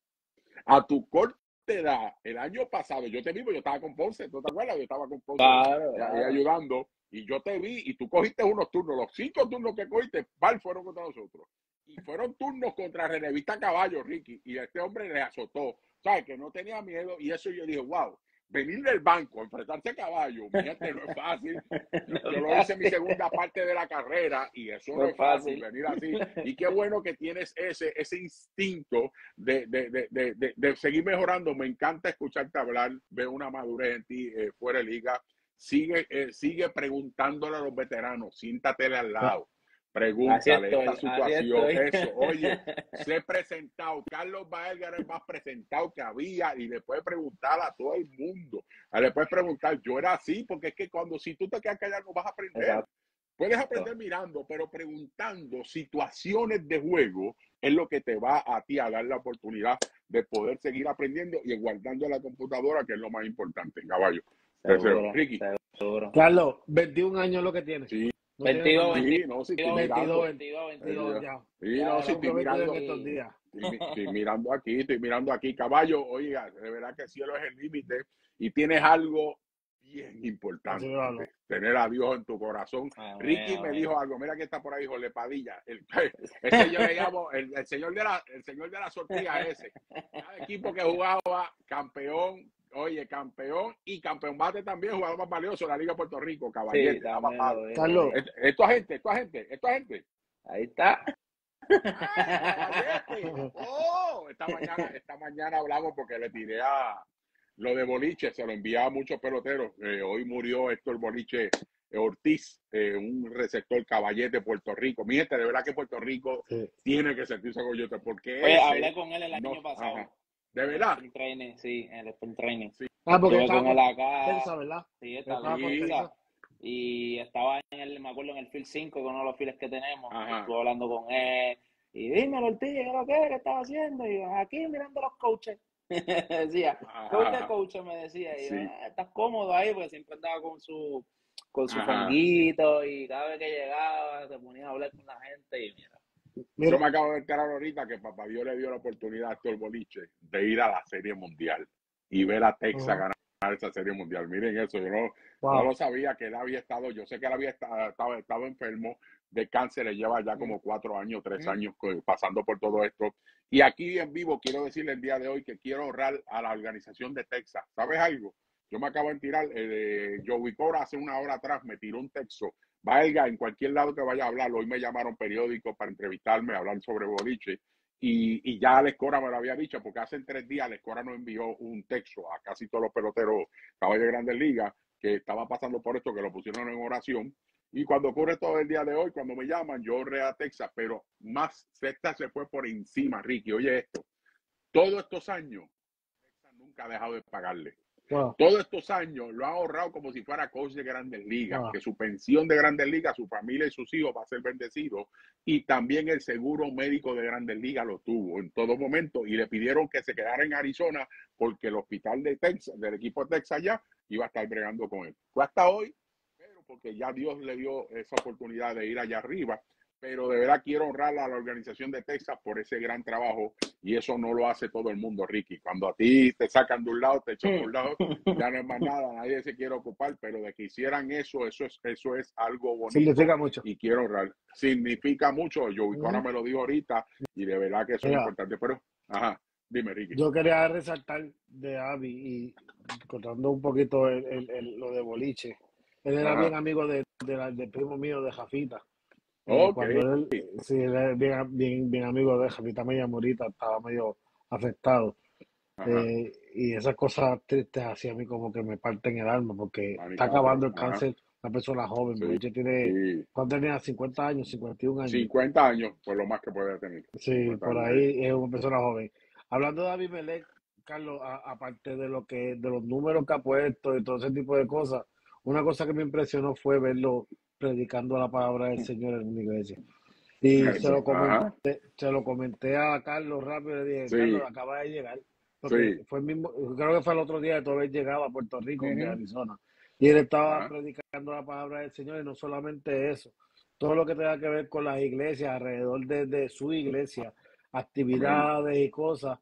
A tu corta edad, el año pasado, yo te vi, yo estaba con Ponce, ¿tú te acuerdas? Yo estaba con Ponce Claro, ahí claro. ayudando, y yo te vi, y tú cogiste unos turnos, los cinco turnos que cogiste, ¿cuál fueron contra nosotros? Y fueron turnos contra Relevista Caballo, Ricky, y este hombre le azotó, ¿sabes? Que no tenía miedo, y eso yo dije, wow, venir del banco, enfrentarse a Caballo, mi gente, no es fácil. Yo, yo lo hice en mi segunda parte de la carrera, y eso no, no es fácil, fácil, venir así. Y qué bueno que tienes ese, ese instinto de, de, de, de, de, de seguir mejorando. Me encanta escucharte hablar, veo una madurez en ti eh, fuera de liga. Sigue, eh, sigue preguntándole a los veteranos, siéntatele al lado. Pregúntale estoy, esta situación, eso, oye, sé presentado. Carlos Baelga era el más presentado que había y le puedes preguntar a todo el mundo. Le puedes preguntar, yo era así, porque es que cuando si tú te quedas callado no vas a aprender. Exacto. Puedes aprender mirando, pero preguntando situaciones de juego es lo que te va a ti a dar la oportunidad de poder seguir aprendiendo y guardando la computadora, que es lo más importante, caballo. Seguro, Ricky. Seguro. Carlos, veintiún años lo que tienes. Sí. No veintidós, tiene sí, no, si estoy mirando. veintidós, veintidós, ya. Sí, ya no, si estoy mirando. En estos días. Estoy, estoy mirando aquí, estoy mirando aquí, caballo. Oiga, de verdad que el cielo es el límite y tienes algo bien importante. Sí, tener a Dios en tu corazón. Amén, Ricky amén. Me dijo algo, mira que está por ahí Jorge Padilla. El, ese yo le llamo el, el señor de la, el señor de la sortija ese. Cada equipo que jugaba campeón. Oye, campeón y campeón bate también, jugador más valioso de la Liga de Puerto Rico, caballete. Sí, también, Carlos. Esto es gente, esto es gente, esto es gente. Ahí está. Ay, oh, esta mañana, esta mañana hablamos porque le tiré a lo de boliche, se lo enviaba a muchos peloteros. Eh, hoy murió Héctor Boliche eh, Ortiz, eh, un receptor caballete de Puerto Rico. Mi gente, de verdad que Puerto Rico sí. tiene que sentirse orgulloso porque Oye, hablé con él el año no, pasado. Ajá. ¿De verdad? En el training, sí, en el sprint training. Sí. Ah, porque estuve con él acá. Texas, ¿verdad? Sí, estaba con Texas. Y estaba en el, me acuerdo, en el field cinco, con uno de los files que tenemos. Estuve hablando con él. Y dímelo, Ortiz, ¿qué es lo que ¿Qué estaba haciendo? Y yo, aquí mirando los coaches. Decía, coach de coach, me decía. Y yo, sí. ah, estás cómodo ahí, porque siempre andaba con su, con su fonguito. Y cada vez que llegaba, se ponía a hablar con la gente. Y mira. Yo me acabo de enterar ahorita que Papá Dios le dio la oportunidad a Héctor Boliche de ir a la Serie Mundial y ver a Texas uh-huh. ganar esa Serie Mundial. Miren eso, yo no, wow. no lo sabía que él había estado, yo sé que él había estado, estado, estado enfermo de cáncer, le lleva ya como cuatro años, tres uh-huh. años pasando por todo esto. Y aquí en vivo quiero decirle el día de hoy que quiero honrar a la organización de Texas. ¿Sabes algo? Yo me acabo de tirar, eh, Joey Cora hace una hora atrás me tiró un texto. Valga, en cualquier lado que vaya a hablar, hoy me llamaron periódicos para entrevistarme, hablar sobre boliche, y, y ya Alex Cora me lo había dicho, porque hace tres días Alex Cora nos envió un texto a casi todos los peloteros caballos de Grandes Ligas que estaba pasando por esto, que lo pusieron en oración, y cuando ocurre todo el día de hoy, cuando me llaman, yo honré a Texas, pero más Texas se fue por encima, Ricky, oye esto, todos estos años, Texas nunca ha dejado de pagarle. Wow. Todos estos años lo ha ahorrado como si fuera coach de Grandes Ligas, wow. que su pensión de Grandes Ligas, su familia y sus hijos va a ser bendecido, y también el seguro médico de Grandes Ligas lo tuvo en todo momento, y le pidieron que se quedara en Arizona porque el hospital de Texas, del equipo de Texas ya, iba a estar bregando con él. Fue hasta hoy, pero porque ya Dios le dio esa oportunidad de ir allá arriba, pero de verdad quiero honrar a la organización de Texas por ese gran trabajo, y eso no lo hace todo el mundo, Ricky. Cuando a ti te sacan de un lado, te echan por un lado, ya no es más nada, nadie se quiere ocupar, pero de que hicieran eso, eso es, eso es algo bonito. Significa mucho. Y quiero honrar. Significa mucho. Joey Ujú. Cora me lo dijo ahorita, y de verdad que eso es Mira, importante. Pero, ajá, dime, Ricky. yo quería resaltar de Avi y contando un poquito el, el- el- lo de boliche. Él era bien Ajá. amigo de, de la- del primo mío de Jafita. Eh, Ok. cuando él, sí, él es bien, bien, bien amigo de Jafita Media Morita, estaba medio afectado. Ajá. Eh, y esas cosas tristes así a mí como que me parten el alma porque está Manicuatro. acabando el Ajá. cáncer una persona joven. Sí. Boliche tiene, Sí. ¿cuánto tenía? cincuenta años, cincuenta y un años. cincuenta años, por lo más que puede tener. Sí, cincuenta por años. ahí es una persona joven. Hablando de Abimelech, Carlos, a- aparte de lo que, de los números que ha puesto y todo ese tipo de cosas, una cosa que me impresionó fue verlo predicando la palabra del Señor en una iglesia. Y se lo Eso. Ajá. comenté, se lo comenté a Carlos rápido, le dije, Sí. Carlos, acaba de llegar, porque Sí. fue el mismo, creo que fue el otro día que tú habías llegado a Puerto Rico, de Ujú. Arizona, y él estaba Ajá. predicando la palabra del Señor, y no solamente eso, todo lo que tenga que ver con las iglesias, alrededor de, de su iglesia, Amén. actividades y cosas,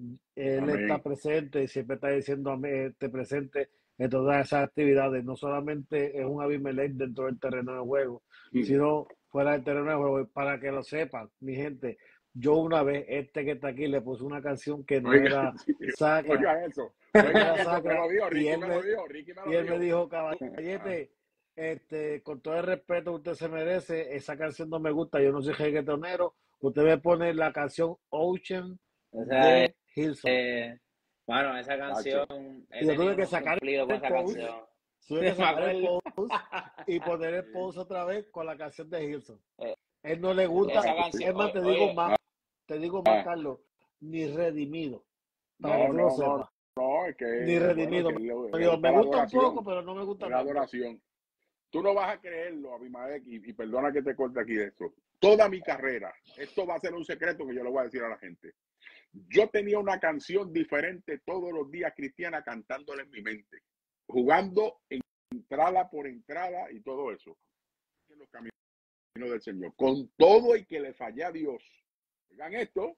él está Amén. presente y siempre está diciendo amén, esté presente en todas esas actividades. No solamente es un Abimelech dentro del terreno de juego, sino fuera del terreno de juego. Para que lo sepan, mi gente, yo una vez, este que está aquí, le puse una canción que no Oiga, era sí, sacra, oiga eso. que no Oiga era eso, me sacra, lo dijo, y Ricky él me me, lo dijo, Ricky me y lo él me dijo. dijo, Ah, caballete, este, con todo el respeto que usted se merece, esa canción no me gusta, yo no soy reggaetonero, usted me pone la canción Ocean O sea, de Hillsong. eh, bueno, esa canción, Tacho. he Y yo tuve tenido que unos sacar cumplidos con el esa post, canción. tuve que Me sacar el acuerdo. post y poner el Sí. post otra vez con la canción de Hillsong. Eh, Él no le Qué bueno. gusta, esa canción, es más, oye, te digo oye, más, te digo más, Ah, Carlos, ni redimido, para que no, tú lo no, no, sepas, no, es ni que, bueno, es redimido. que le, Me le dijo, gusta me la gusta un poco, adoración, pero no me gusta la tanto. adoración. Tú no vas a creerlo, Abimelech, y, y perdona que te corte aquí de esto. Toda mi carrera, esto va a ser un secreto que yo le voy a decir a la gente. Yo tenía una canción diferente todos los días, cristiana, cantándola en mi mente, jugando entrada por entrada y todo eso, en los caminos del Señor, con todo y que le fallé a Dios. Oigan esto,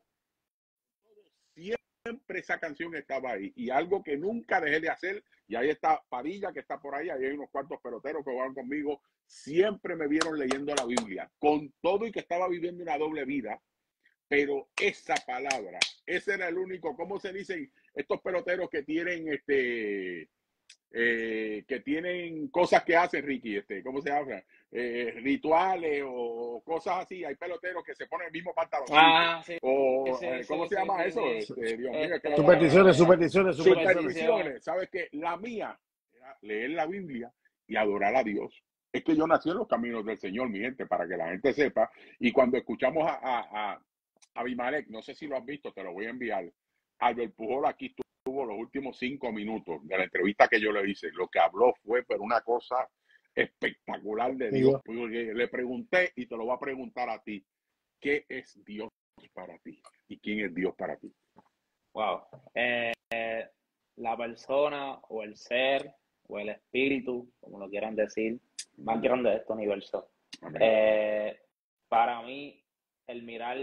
siempre esa canción estaba ahí, y algo que nunca dejé de hacer, y ahí está Padilla, que está por ahí, ahí hay unos cuantos peloteros que juegan conmigo, siempre me vieron leyendo la Biblia, con todo y que estaba viviendo una doble vida, pero esa palabra, ese era el único, ¿cómo se dicen estos peloteros que tienen este eh, que tienen cosas que hacen, Ricky, este, ¿cómo se llama? Eh, rituales o cosas así? Hay peloteros que se ponen el mismo pantaloncito. ah, sí, O, sí, eh, sí, ¿cómo se sí, llama sí, eso? sí. Este, Dios mío, es que la Este, palabra... Supersticiones, supersticiones, supersticiones. Supersticiones. ¿Sabes qué? La mía era leer la Biblia y adorar a Dios. Es que yo nací en los caminos del Señor, mi gente, para que la gente sepa. Y cuando escuchamos a, a, a, a Abimelech, no sé si lo has visto, te lo voy a enviar. Albert Pujol aquí tuvo los últimos cinco minutos de la entrevista que yo le hice. Lo que habló fue, pero una cosa espectacular de Sí, Dios. yo. Porque le pregunté, y te lo voy a preguntar a ti, ¿qué es Dios para ti? ¿Y quién es Dios para ti? Wow. Eh, la persona o el ser o el espíritu, como lo quieran decir, más grande de este universo. Amén. Eh, para mí, el mirar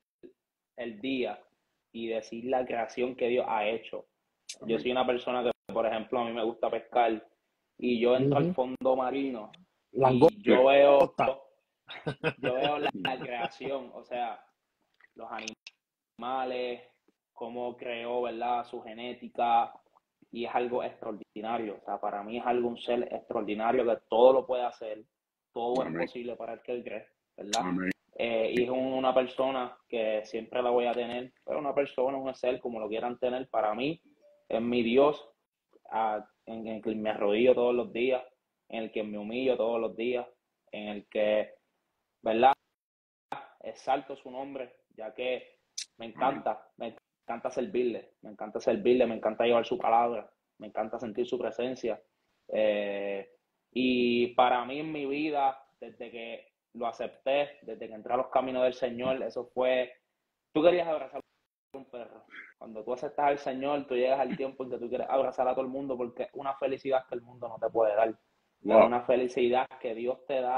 el día y decir la creación que Dios ha hecho. Amén. Yo soy una persona que, por ejemplo, a mí me gusta pescar y yo entro Ujú. al fondo marino Langosta. y yo veo, yo veo la, la creación, o sea, los animales, cómo creó, ¿verdad?, su genética, y es algo extraordinario. O sea, para mí es algo, un ser extraordinario que todo lo puede hacer, todo Amén. es posible para el que él cree, ¿verdad? Amén. Eh, y es un, una persona que siempre la voy a tener, pero una persona, un ser, como lo quieran tener, para mí es mi Dios, a, en, en el que me arrodillo todos los días, en el que me humillo todos los días, en el que, ¿verdad?, exalto su nombre, ya que me encanta, me encanta servirle, me encanta servirle, me encanta llevar su palabra, me encanta sentir su presencia. Eh, y para mí en mi vida, desde que lo acepté, desde que entré a los caminos del Señor, eso fue, tú querías abrazar a un perro. Cuando tú aceptas al Señor, tú llegas al tiempo en que tú quieres abrazar a todo el mundo, porque es una felicidad que el mundo no te puede dar. Wow. Es una felicidad que Dios te da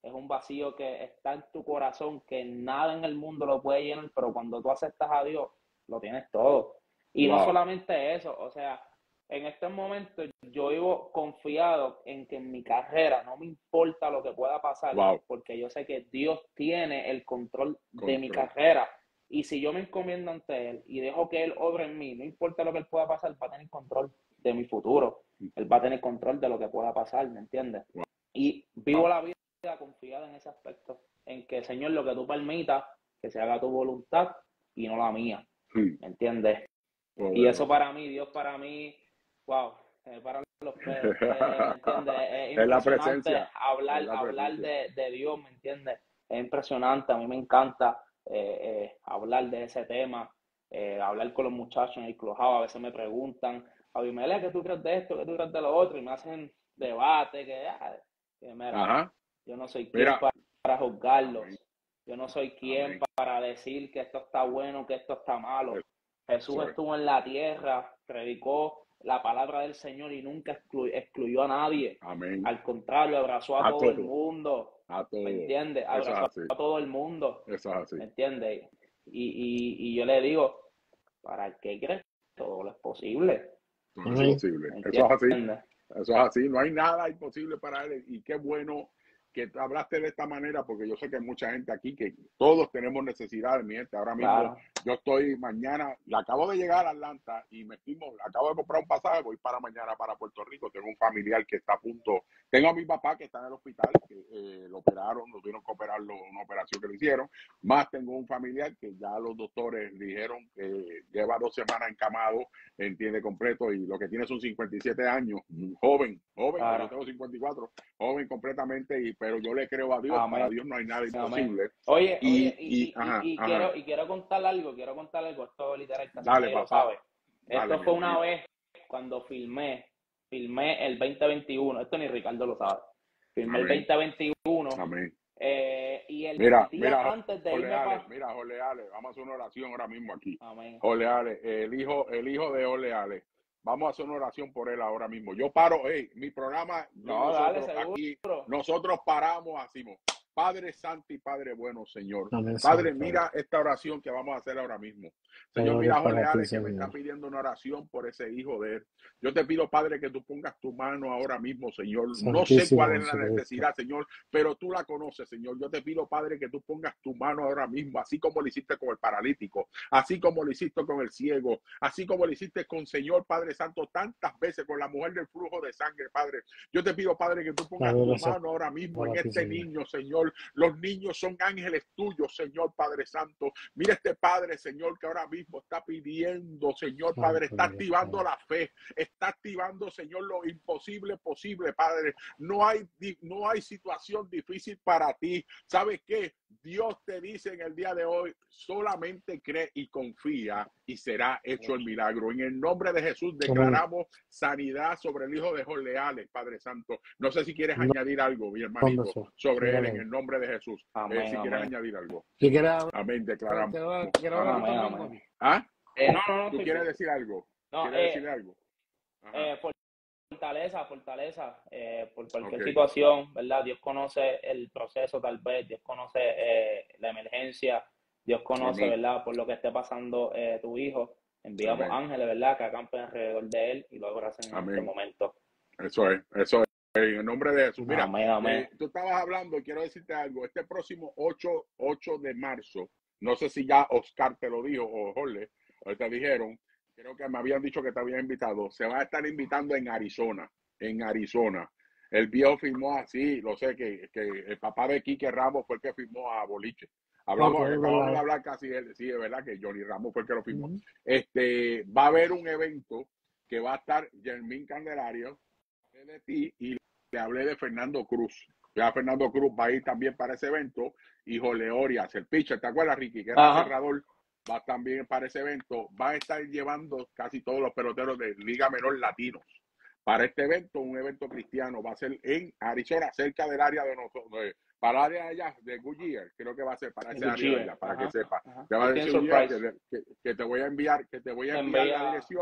es un vacío que está en tu corazón, que nada en el mundo lo puede llenar, pero cuando tú aceptas a Dios, lo tienes todo. Y wow. No solamente eso, o sea, en estos momentos yo vivo confiado en que en mi carrera no me importa lo que pueda pasar, wow. porque yo sé que Dios tiene el control, control de mi carrera. Y si yo me encomiendo ante Él y dejo que Él obre en mí, no importa lo que Él pueda pasar, va a tener control de mi futuro. Él va a tener control de lo que pueda pasar, ¿me entiendes? Wow. Y vivo wow. la vida confiada en ese aspecto, en que, Señor, lo que tú permitas, que se haga tu voluntad y no la mía, ¿me entiendes? Wow. Y eso para mí, Dios para mí, wow, eh, para los pelos, eh, ¿me entiendes? Es impresionante la presencia, hablar, la hablar presencia. de, de Dios, ¿me entiendes? Es impresionante, a mí me encanta eh, eh, hablar de ese tema, eh, hablar con los muchachos en el clubhouse, a veces me preguntan, Abimele, ¿qué tú crees de esto? ¿Qué tú crees de lo otro? Y me hacen debate, que, ah, que mira, Ajá. yo no soy quien para, para juzgarlos, Amén. Yo no soy quien Amén. Para decir que esto está bueno, que esto está malo. Jesús Sorry. Estuvo en la tierra, predicó la palabra del Señor y nunca exclu excluyó a nadie. Amén. Al contrario, abrazó a, a todo, todo el mundo. A todo. ¿Me entiendes? Abrazó es a todo el mundo. Eso es así. ¿Me entiendes? Y, y, y yo le digo, ¿para el que cree? Todo es posible. Todo es posible. Eso es así. Eso es así. No hay nada imposible para él. Y qué bueno que hablaste de esta manera, porque yo sé que hay mucha gente aquí que todos tenemos necesidades, mi gente. Ahora mismo claro. Yo estoy mañana, acabo de llegar a Atlanta y me fuimos, acabo de comprar un pasaje, voy para mañana para Puerto Rico. Tengo un familiar que está a punto, tengo a mi papá que está en el hospital, que eh, lo operaron, lo tuvieron que operarlo, una operación que le hicieron, más tengo un familiar que ya los doctores dijeron que lleva dos semanas encamado, entiende completo, y lo que tiene son cincuenta y siete años, joven, joven, claro. Yo tengo cincuenta y cuatro, joven completamente, y pero yo le creo a Dios, Amén. Para Dios no hay nada imposible. Amén. Oye, y, oye, y, y, y, ajá, y, y ajá. quiero, y quiero contar algo, quiero contar algo, esto literal, casi Dale, nadie lo papá. sabe. Esto Dale, fue una amigo. Vez cuando filmé, filmé el veinte veintiuno, esto ni Ricardo lo sabe. Filmé Amén. El veinte veintiuno. Amén. Eh, y el mira, día mira, antes de Jorge irme Ale, pa... mira, Jorge Ale, vamos a hacer una oración ahora mismo aquí. Amén. Jorge Ale, el hijo, el hijo de Jorge Ale. Vamos a hacer una oración por él ahora mismo. Yo paro, hey, mi programa, no, nosotros dale, aquí, nosotros paramos así. Padre Santo y Padre bueno, Señor. Amén, Padre, Santo. mira esta oración que vamos a hacer ahora mismo. Señor, mira a Jorge Ale que me está pidiendo una oración por ese hijo de él. Yo te pido, Padre, que tú pongas tu mano ahora mismo, Señor. No sé cuál es la necesidad, Señor, pero tú la conoces, Señor. Yo te pido, Padre, que tú pongas tu mano ahora mismo, así como lo hiciste con el paralítico, así como lo hiciste con el ciego, así como lo hiciste con Señor, Padre Santo, tantas veces con la mujer del flujo de sangre, Padre. Yo te pido, Padre, que tú pongas tu mano ahora mismo en este niño, Señor. Los niños son ángeles tuyos, Señor Padre Santo. Mira este Padre, Señor, que ahora mismo está pidiendo, Señor Padre, está activando la fe, está activando, Señor, lo imposible posible, Padre. No hay, no hay situación difícil para ti. ¿Sabes qué? Dios te dice en el día de hoy, solamente cree y confía y será hecho el milagro. En el nombre de Jesús declaramos sanidad sobre el hijo de Jorge Ale, Padre Santo. No sé si quieres no. añadir algo, mi hermanito, sobre sí, él en el nombre de Jesús. Amén, eh, si amén. Quieres añadir algo. Si quieres, amén, declaramos. Quiero, quiero amén, amén. ¿Ah? Eh, no, no, no. ¿Tú quieres decir algo? No, ¿Quieres eh, decir algo? Eh, fortaleza, fortaleza, eh, por cualquier okay. situación, ¿verdad? Dios conoce el proceso, tal vez, Dios conoce eh, la emergencia, Dios conoce, amén. ¿Verdad? Por lo que esté pasando eh, tu hijo. Enviamos amén. Ángeles, ¿verdad? Que acampen alrededor de él y lo abracen en amén. Este momento. Eso es, eso es. En el nombre de Jesús. Mira, amén, amén. Eh, tú estabas hablando, quiero decirte algo. Este próximo ocho de marzo, no sé si ya Oscar te lo dijo o Jorge, o te dijeron, creo que me habían dicho que te habían invitado. Se va a estar invitando en Arizona, en Arizona. El viejo firmó así, lo sé, que, que el papá de Quique Ramos fue el que firmó a Boliche. Hablamos, okay, acabamos de hablar casi, sí, es verdad que Johnny Ramos fue el que lo firmó. Uh-huh. Este, va a haber un evento que va a estar Germín Candelario, de ti, y le hablé de Fernando Cruz. Ya Fernando Cruz va a ir también para ese evento, y Jorge Orias, el pitcher, ¿te acuerdas, Ricky? Que era el cerrador, va también para ese evento. Va a estar llevando casi todos los peloteros de Liga Menor latinos para este evento, un evento cristiano. Va a ser en Arizona, cerca del área de nosotros, de, para el área allá de Goodyear, creo que va a ser para ese área de allá, para ajá, que sepa. Ajá. Te va a decir que, que, que te voy a enviar, que te voy a enviar la dirección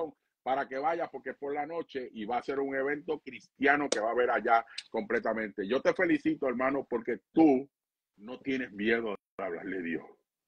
para que vayas porque es por la noche y va a ser un evento cristiano que va a haber allá completamente. Yo te felicito, hermano, porque tú no tienes miedo de hablarle a Dios.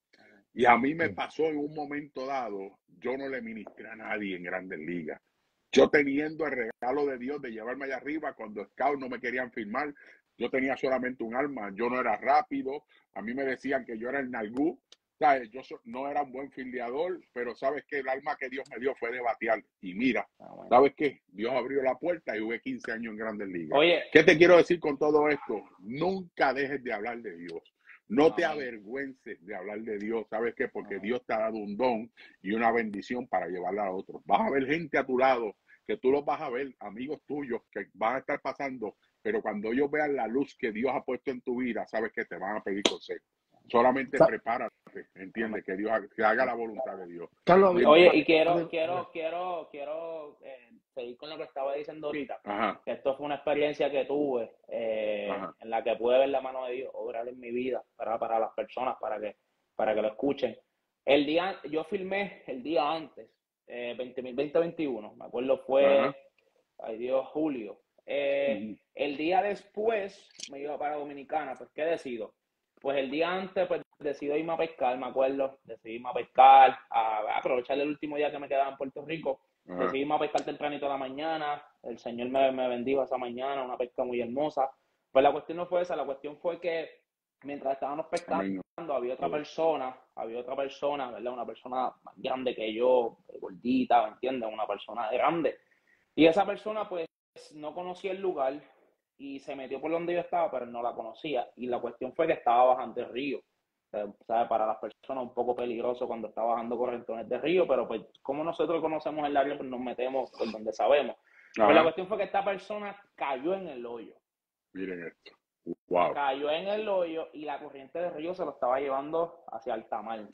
Y a mí me pasó en un momento dado, yo no le ministré a nadie en Grandes Ligas. Yo teniendo el regalo de Dios de llevarme allá arriba, cuando Scout no me querían firmar, yo tenía solamente un arma, yo no era rápido, a mí me decían que yo era el nalgú, ¿sabes? Yo so, no era un buen fildeador, pero sabes que el arma que Dios me dio fue de batear. Y mira, Ah, bueno. ¿sabes qué? Dios abrió la puerta y jugué quince años en Grandes Ligas. Oye, ¿Qué te quiero decir con todo esto? Nunca dejes de hablar de Dios. No te amén. avergüences de hablar de Dios, ¿sabes qué? Porque Amén. Dios te ha dado un don y una bendición para llevarla a otros. Vas a ver gente a tu lado, que tú los vas a ver, amigos tuyos, que van a estar pasando, pero cuando ellos vean la luz que Dios ha puesto en tu vida, sabes que te van a pedir consejo. Solamente Sa- prepárate, entiende, que Dios haga, que haga la voluntad de Dios. Carlos, Dime, Oye, pa- y quiero, quiero, quiero, quiero eh, seguir con lo que estaba diciendo ahorita. Ajá, Que esto fue una experiencia que tuve eh, ajá, en la que pude ver la mano de Dios obrar en mi vida para, para las personas, para que, para que lo escuchen. El día, yo filmé el día antes, eh, veinte veintiuno, me acuerdo fue, ajá, ay Dios, julio. Eh, ujú, el día después me iba para Dominicana, pues ¿qué decido? Pues el día antes, pues decido irme a pescar, me acuerdo, decidí irme a pescar, a, a aprovechar el último día que me quedaba en Puerto Rico, ajá, decidí irme a pescar tempranito a la mañana, el Señor me, me bendijo esa mañana, una pesca muy hermosa. Pues la cuestión no fue esa, la cuestión fue que mientras estábamos pescando, amén. había otra persona, había otra persona, ¿verdad? Una persona más grande que yo, gordita, ¿me entiendes? Una persona grande. Y esa persona, pues, no conocía el lugar y se metió por donde yo estaba, pero no la conocía. Y la cuestión fue que estaba bajando el río. ¿Sabe? Para las personas un poco peligroso cuando está bajando correntones de río, pero pues como nosotros conocemos el área, pues nos metemos por donde sabemos. Pues la Ajá, cuestión fue que esta persona cayó en el hoyo. miren esto. Wow, Cayó en el hoyo y la corriente del río se lo estaba llevando hacia alta mar.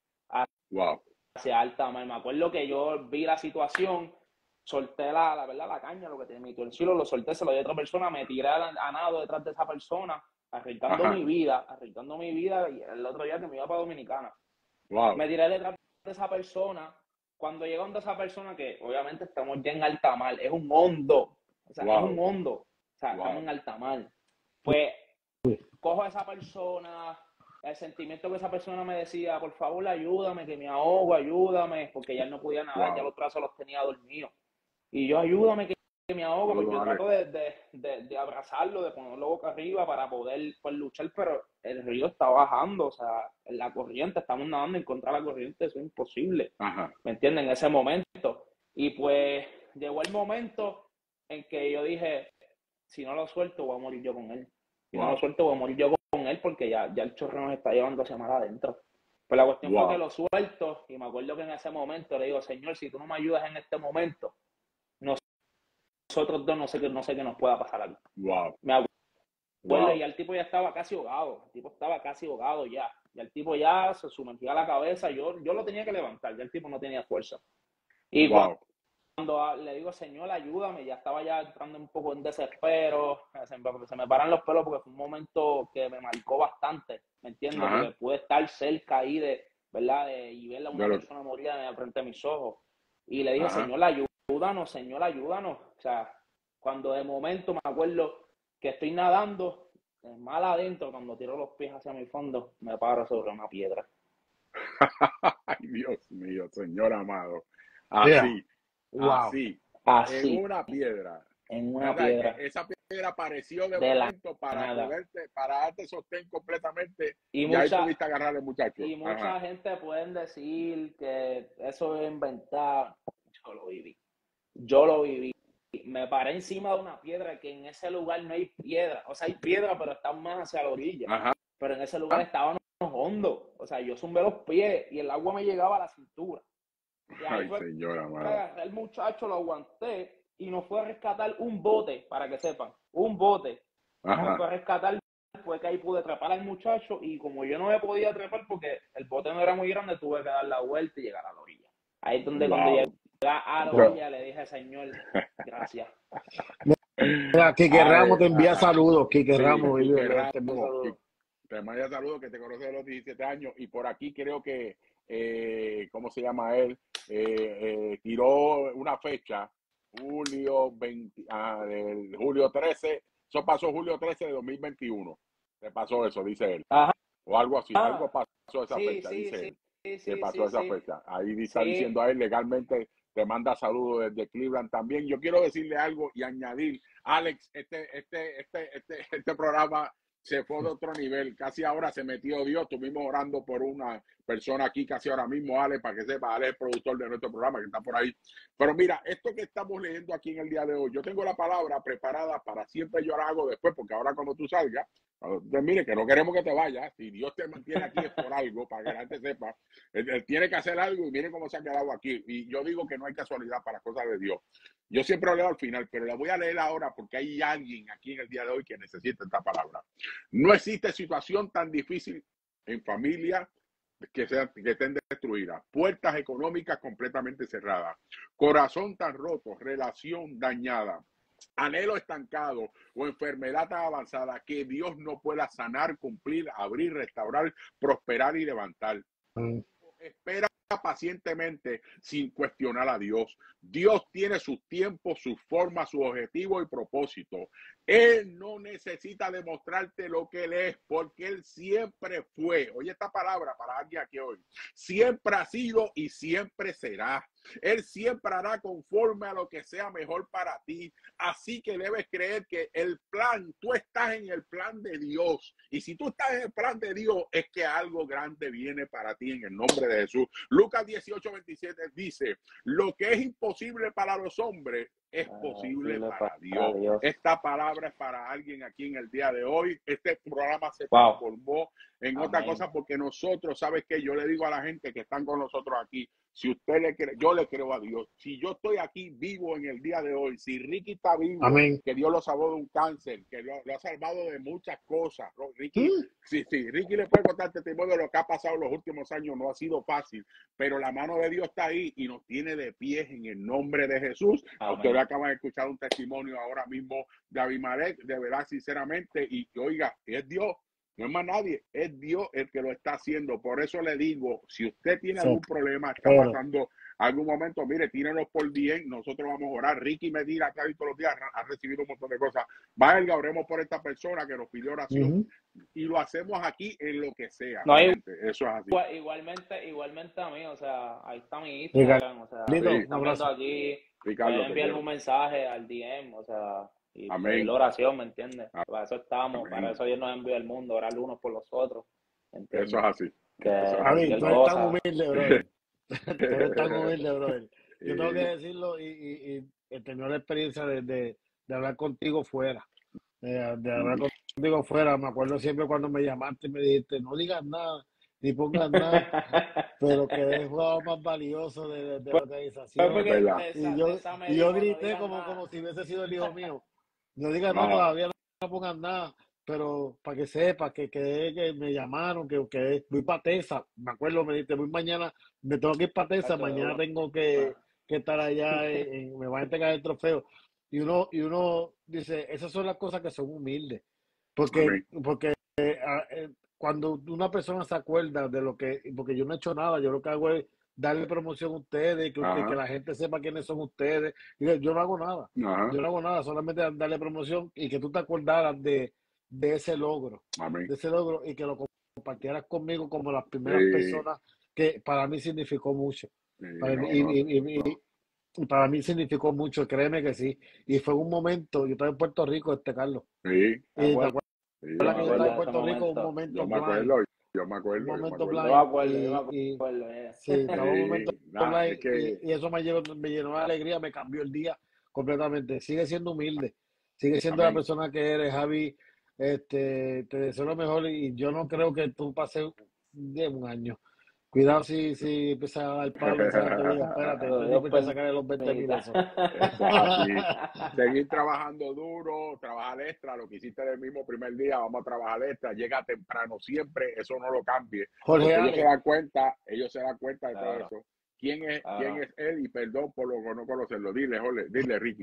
wow, Hacia alta mar. Me acuerdo que yo vi la situación, solté la, la verdad, la caña, lo que tenía mi torcilo, lo solté, se lo di a otra persona, me tiré a, a nado detrás de esa persona, arriesgando ajá, mi vida, arriesgando mi vida, y el otro día que me iba para Dominicana. wow, Me tiré detrás de esa persona. Cuando llega donde esa persona, que obviamente estamos ya en alta mar, es un hondo, o sea, es un wow, hondo, o sea, estamos wow, en alta mar. Pues cojo a esa persona, el sentimiento que esa persona me decía, por favor, ayúdame, que me ahogo, ayúdame, porque ya él no podía nadar, ya wow. los brazos los tenía dormidos. Y yo, ayúdame, que, que me ahogo, pues yo Saludos, trato de, de, de, de abrazarlo, de ponerlo boca arriba para poder pues, luchar, pero el río está bajando, o sea, en la corriente, estamos nadando en contra de la corriente, eso es imposible, ajá, ¿me entienden? En ese momento. Y pues llegó el momento en que yo dije, si no lo suelto, voy a morir yo con él. Si no lo wow, suelto, voy a morir yo con él porque ya, ya el chorro nos está llevando hacia más adentro. Pues la cuestión fue que wow, lo suelto y me acuerdo que en ese momento le digo, Señor, si tú no me ayudas en este momento, nosotros dos no sé qué, no sé qué nos pueda pasar aquí. wow, Me acuerdo wow, y ya el tipo ya estaba casi ahogado, el tipo estaba casi ahogado ya. Ya el tipo ya se sumergía la cabeza, yo, yo lo tenía que levantar, ya el tipo no tenía fuerza. Y wow, cuando le digo, Señor, ayúdame, ya estaba ya entrando un poco en desespero, se me, se me paran los pelos porque fue un momento que me marcó bastante, ¿me entiendes? ajá, Porque pude estar cerca ahí de, ¿verdad? De, y ver a una de lo, persona morir frente a mis ojos. Y le dije, ajá, Señor, ayúdanos, Señor, ayúdanos. O sea, cuando de momento me acuerdo que estoy nadando, mal adentro, cuando tiro los pies hacia mi fondo, me paro sobre una piedra. ay, Dios mío, Señor amado, Yeah. así, Wow. así, Así, en una piedra, en una ¿verdad? piedra. E- Esa piedra apareció de, De la momento para nada. poderte, para darte sostén completamente Y y ahí mucha, pudiste agarrar al muchacho. y mucha Ajá, gente pueden decir que eso es inventado. Yo lo viví. Yo lo viví. Me paré encima de una piedra que en ese lugar no hay piedra. O sea, hay piedra, pero están más hacia la orilla. ajá, Pero en ese lugar estaban hondos. O sea, yo zumbé los pies y el agua me llegaba a la cintura. Y ahí ay, fue Señor que amado, agarré al muchacho, lo aguanté y nos fue a rescatar un bote, para que sepan. Un bote. Nos ajá, fue a rescatar, fue que ahí pude trepar al muchacho y como yo no me podía trepar porque el bote no era muy grande, tuve que dar la vuelta y llegar a la orilla. Ahí es donde cuando llegué wow, a la Wow. orilla le dije, Señor, gracias. Mira, Quique ay, Ramos te envía ajá, saludos. Quique sí, Ramos, Quique te envía Ramos, saludos. Qui- te manda saludos, que te conoce de los diecisiete años y por aquí creo que eh, ¿cómo se llama él? Eh, eh, tiró una fecha, julio veinte, ah, del julio trece, eso pasó julio trece de dos mil veintiuno. Le pasó eso, dice él. Ajá. O algo así, algo Ah, pasó esa sí, fecha, sí, dice sí, él. sí, Que sí, pasó sí, esa sí. fecha. Ahí está Sí. diciendo a él legalmente, te manda saludos desde Cleveland también. Yo quiero decirle algo y añadir, Alex, este, este, este, este, este programa se fue de otro nivel. Casi ahora se metió Dios. Estuvimos orando por una persona aquí casi ahora mismo, Alex, para que sepa, Alex es el productor de nuestro programa que está por ahí. Pero mira, esto que estamos leyendo aquí en el día de hoy, yo tengo la palabra preparada para siempre, yo la hago después, porque ahora cuando tú salgas, entonces, mire, que no queremos que te vayas. Si Dios te mantiene aquí es por algo, para que la gente sepa. Él, él tiene que hacer algo y miren cómo se ha quedado aquí. Y yo digo que no hay casualidad para cosas de Dios. Yo siempre lo leo al final, pero la voy a leer ahora porque hay alguien aquí en el día de hoy que necesita esta palabra. No existe situación tan difícil en familia que, sea, que estén destruidas. Puertas económicas completamente cerradas. Corazón tan roto, relación dañada. Anhelo estancado o enfermedad tan avanzada que Dios no pueda sanar, cumplir, abrir, restaurar, prosperar y levantar. Mm. Espera pacientemente sin cuestionar a Dios. Dios tiene sus tiempos, sus formas, sus objetivos y propósitos. Él no necesita demostrarte lo que Él es, porque Él siempre fue. Oye esta palabra para alguien aquí hoy. Siempre ha sido y siempre será. Él siempre hará conforme a lo que sea mejor para ti. Así que debes creer que el plan, tú estás en el plan de Dios. Y si tú estás en el plan de Dios, es que algo grande viene para ti en el nombre de Jesús. Lucas dieciocho veintisiete dice, lo que es imposible para los hombres es posible Dile para para Dios. Dios. Esta palabra es para alguien aquí en el día de hoy. Este programa se Wow. transformó en otra Amén. cosa porque nosotros, ¿sabes qué? Yo le digo a la gente que están con nosotros aquí, si usted le cree, yo le creo a Dios. Si yo estoy aquí vivo en el día de hoy, si Ricky está vivo, Amén. que Dios lo salvó de un cáncer, que lo, lo ha salvado de muchas cosas. ¿No? Ricky, Mm. sí, sí, Ricky le puede contar testimonio de lo que ha pasado en los últimos años, no ha sido fácil, pero la mano de Dios está ahí y nos tiene de pies en el nombre de Jesús. A usted Amén. le acaban de escuchar un testimonio ahora mismo de Abimelech, de verdad, sinceramente, y oiga, es Dios. No es más nadie, es Dios el que lo está haciendo. Por eso le digo, si usted tiene Sí. algún problema, está Pero, pasando algún momento, mire, tírenos por bien, nosotros vamos a orar. Ricky Medina, acá todos los días, ha recibido un montón de cosas. Vaya, oremos por esta persona que nos pidió oración ujú. y lo hacemos aquí en lo que sea. No, mi igual, gente. Eso es así. igualmente, igualmente a mí, o sea, ahí está mi Ricardo, Instagram, o sea, Sí, un están viendo abrazo. aquí, Ricardo, pueden te enviarme quiero. un mensaje al D M, o sea, y pedir Amén. la oración, ¿me entiendes? Para eso estamos, para Amén. eso Dios nos envió al mundo, orar unos por los otros, ¿me Eso es entiendes? así. Que Eso es A así. mí, cualquier tú eres tan cosa, humilde, brother. Tú eres tan humilde, brother. Yo tengo que Y- decirlo y, y, y he tenido la experiencia de, de, de hablar contigo fuera. De, de hablar contigo fuera. Me acuerdo siempre cuando me llamaste y me dijiste, no digas nada, ni pongas nada, pero que eres el jugador más valioso de, de, de la fue organización. Es porque verdad. de Y esa, de yo, esa me y yo dijo, no grité digas como, como nada. si hubiese sido el hijo mío. No digas nada No, todavía, no pongas nada, pero para que sepas que, que, que me llamaron, que, que voy para Tesa. Me acuerdo, me dijiste, voy mañana, me tengo que ir para Tesa, Tacho, mañana duro. tengo que, que estar allá, en- en- me van a entregar el trofeo. Y uno, y uno dice, esas son las cosas que son humildes, porque, amén. porque ah, eh, cuando una persona se acuerda de lo que, porque yo no he hecho nada, yo lo que hago es darle promoción a ustedes, que, que, que Ajá, la gente sepa quiénes son ustedes. Y yo yo no hago nada, ajá, yo no hago nada, solamente darle promoción y que tú te acordaras de, de ese logro, amén. de ese logro y que lo compartieras conmigo como las primeras Sí, personas que para mí significó mucho. sí, Para mí, no, y, no, y- y- y- y para mí significó mucho, créeme que sí. Y fue un momento, yo estaba en Puerto Rico, este Carlos, sí, Me y te acuerdo, sí, yo acuerdas me que sí, yo estaba acuerdo en de ese Puerto Rico un momento. momento yo me blind, acuerdo, yo me un acuerdo, yo me momento Yo me acuerdo. blind, acuerdo, yo me y, y acuerdo. eh. sí, estaba un momento Sí, nada, es blind, que, y, y eso me, llenó, me llenó de alegría, me cambió el día completamente. Sigue siendo humilde, sigue siendo la amén. persona que eres, Javi. Este, te deseo lo mejor y yo no creo que tú pases de un año. Cuidado si, si empiezas a dar palo y esa gente diga, espérate, Pero este Dios tipo hay que sacarle los veinte mil permita. esos. Eso es así. Seguir trabajando duro, trabajar extra, lo que hiciste el mismo primer día, vamos a trabajar extra, llega temprano siempre, eso no lo cambie, Jorge porque ellos se Ale, dan cuenta, ellos se dan cuenta de todo Claro, eso. ¿Quién es, quién claro. es él? Y perdón por lo que no conocerlo. Dile, Jorge, dile, Ricky.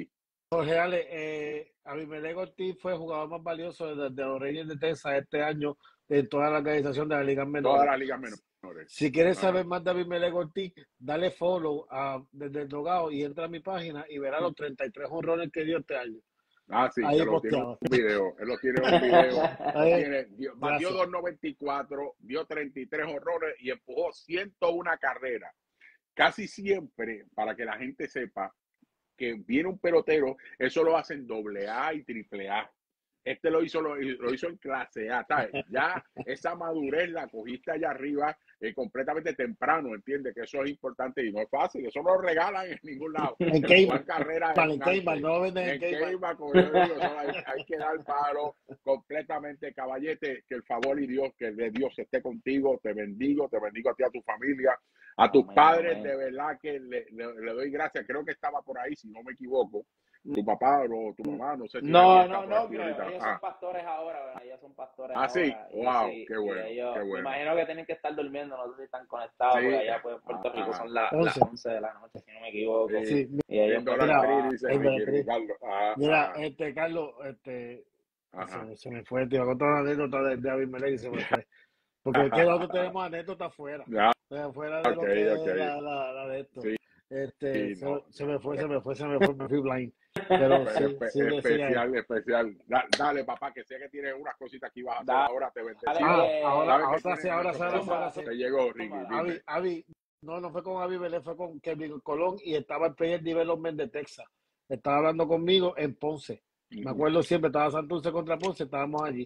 Jorge Ale, eh, Abimelec Ortiz fue jugador más valioso de, de los Reyes de Texas este año en toda la organización de las ligas Todas menores. las ligas menores. Si quieres Ajá. saber más de Abimelec Ortiz, dale follow a, desde el Dogado y entra a mi página y verás los treinta y tres honrones que dio este año. Ah, sí, Ahí que lo tiene posteado. un video. Él lo tiene un video. Lo Ahí, tiene, dio, batió gracias. dos noventa y cuatro, dio treinta y tres honrones y empujó ciento una carreras. Casi siempre, para que la gente sepa, que viene un pelotero, eso lo hacen doble A y triple A. Este lo hizo, lo, lo hizo en clase A, ¿sabes? Ya esa madurez la cogiste allá arriba eh, completamente temprano, ¿entiendes? Que eso es importante y no es fácil, eso no lo regalan en ningún lado. En Jugar carrera Cayman, es en un Cayman, arte. no lo venden en En Cayman. Cayman, como yo digo, eso hay, hay que dar palo completamente, caballete, que el favor y Dios, que de Dios esté contigo, te bendigo, te bendigo a ti, a tu familia, a tus Amén, padres, amén. de verdad que le, le, le doy gracias, creo que estaba por ahí, si no me equivoco, tu papá o tu mamá, no sé si No, alguien está no, por no aquí creo. ahorita. Ellos Ah. son pastores ahora, ¿verdad? Ellos son pastores Ah, sí, ahora. Y wow, sí, qué y bueno, ellos, qué me bueno. imagino que tienen que estar durmiendo, no sé si están conectados, Sí, porque allá pues, en Puerto ah, Rico ah, son la- las once. once de la noche, si no me equivoco. sí, Sí, Y ellos viendo pues la actriz, trabajan. dice es Ricky, verdad. Ricardo. Ah, Mira, ah, este, Carlos, este, ajá. se, se me fue, te iba a contar una anécdota de, de Abimelec y se me fue. Porque es que nosotros tenemos anécdotas afuera, Ya, afuera de ok, lo que ok. es la, la, la de esto. Sí, Este, sí, se, no. se me fue, se me fue, se me fue, me fui blind. Pero Espe- sí, espe- sí decía él. especial, especial. Da- dale, papá, que sé que tienes unas cositas que ibas a hacer Dale, ahora, te Ah, bendecimos. que- ahora, Sabes que ahora tienes sí, ahora muchos sí, ahora sí, Zumba, ahora programas. sí. Te llegó, Ricky, zumba. Avi, dime. Avi, no, no fue con Avi Vélez, fue con Kevin Colón y estaba el Player Development de Texas. Estaba hablando conmigo en Ponce. Me Ujú. acuerdo siempre, estaba Santurce contra Ponce, estábamos allí.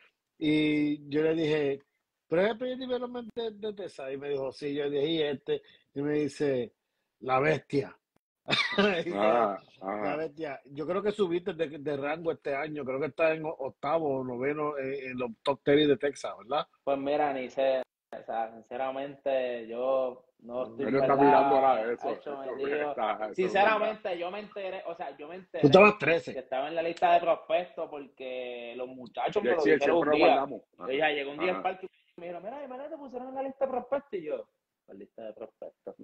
Y yo le dije, ¿pero es el Player Development de, de Texas? Y me dijo, sí, yo le dije, ¿y este? Y me dice, la bestia. Me dice, Ah, la ajá. bestia. Yo creo que subiste de, de rango este año, creo que está en octavo o noveno en, en los top ten de Texas, ¿verdad? Pues mira, ni sé, o sea, sinceramente yo no estoy Él en no está mirando nada verdad de eso. hecho Eso metido. está, eso es verdad. Sinceramente yo me enteré, o sea, yo me Tú enteré estabas que trece. estaba en la lista de prospectos porque los muchachos me Sí, lo sí, dijeron siempre un lo día. guardamos. Ajá, Ella llegó un día al ajá. parque y me dijeron, mira, Abimelec te pusieron en la lista de prospectos y yo, ¿cuál lista de prospectos?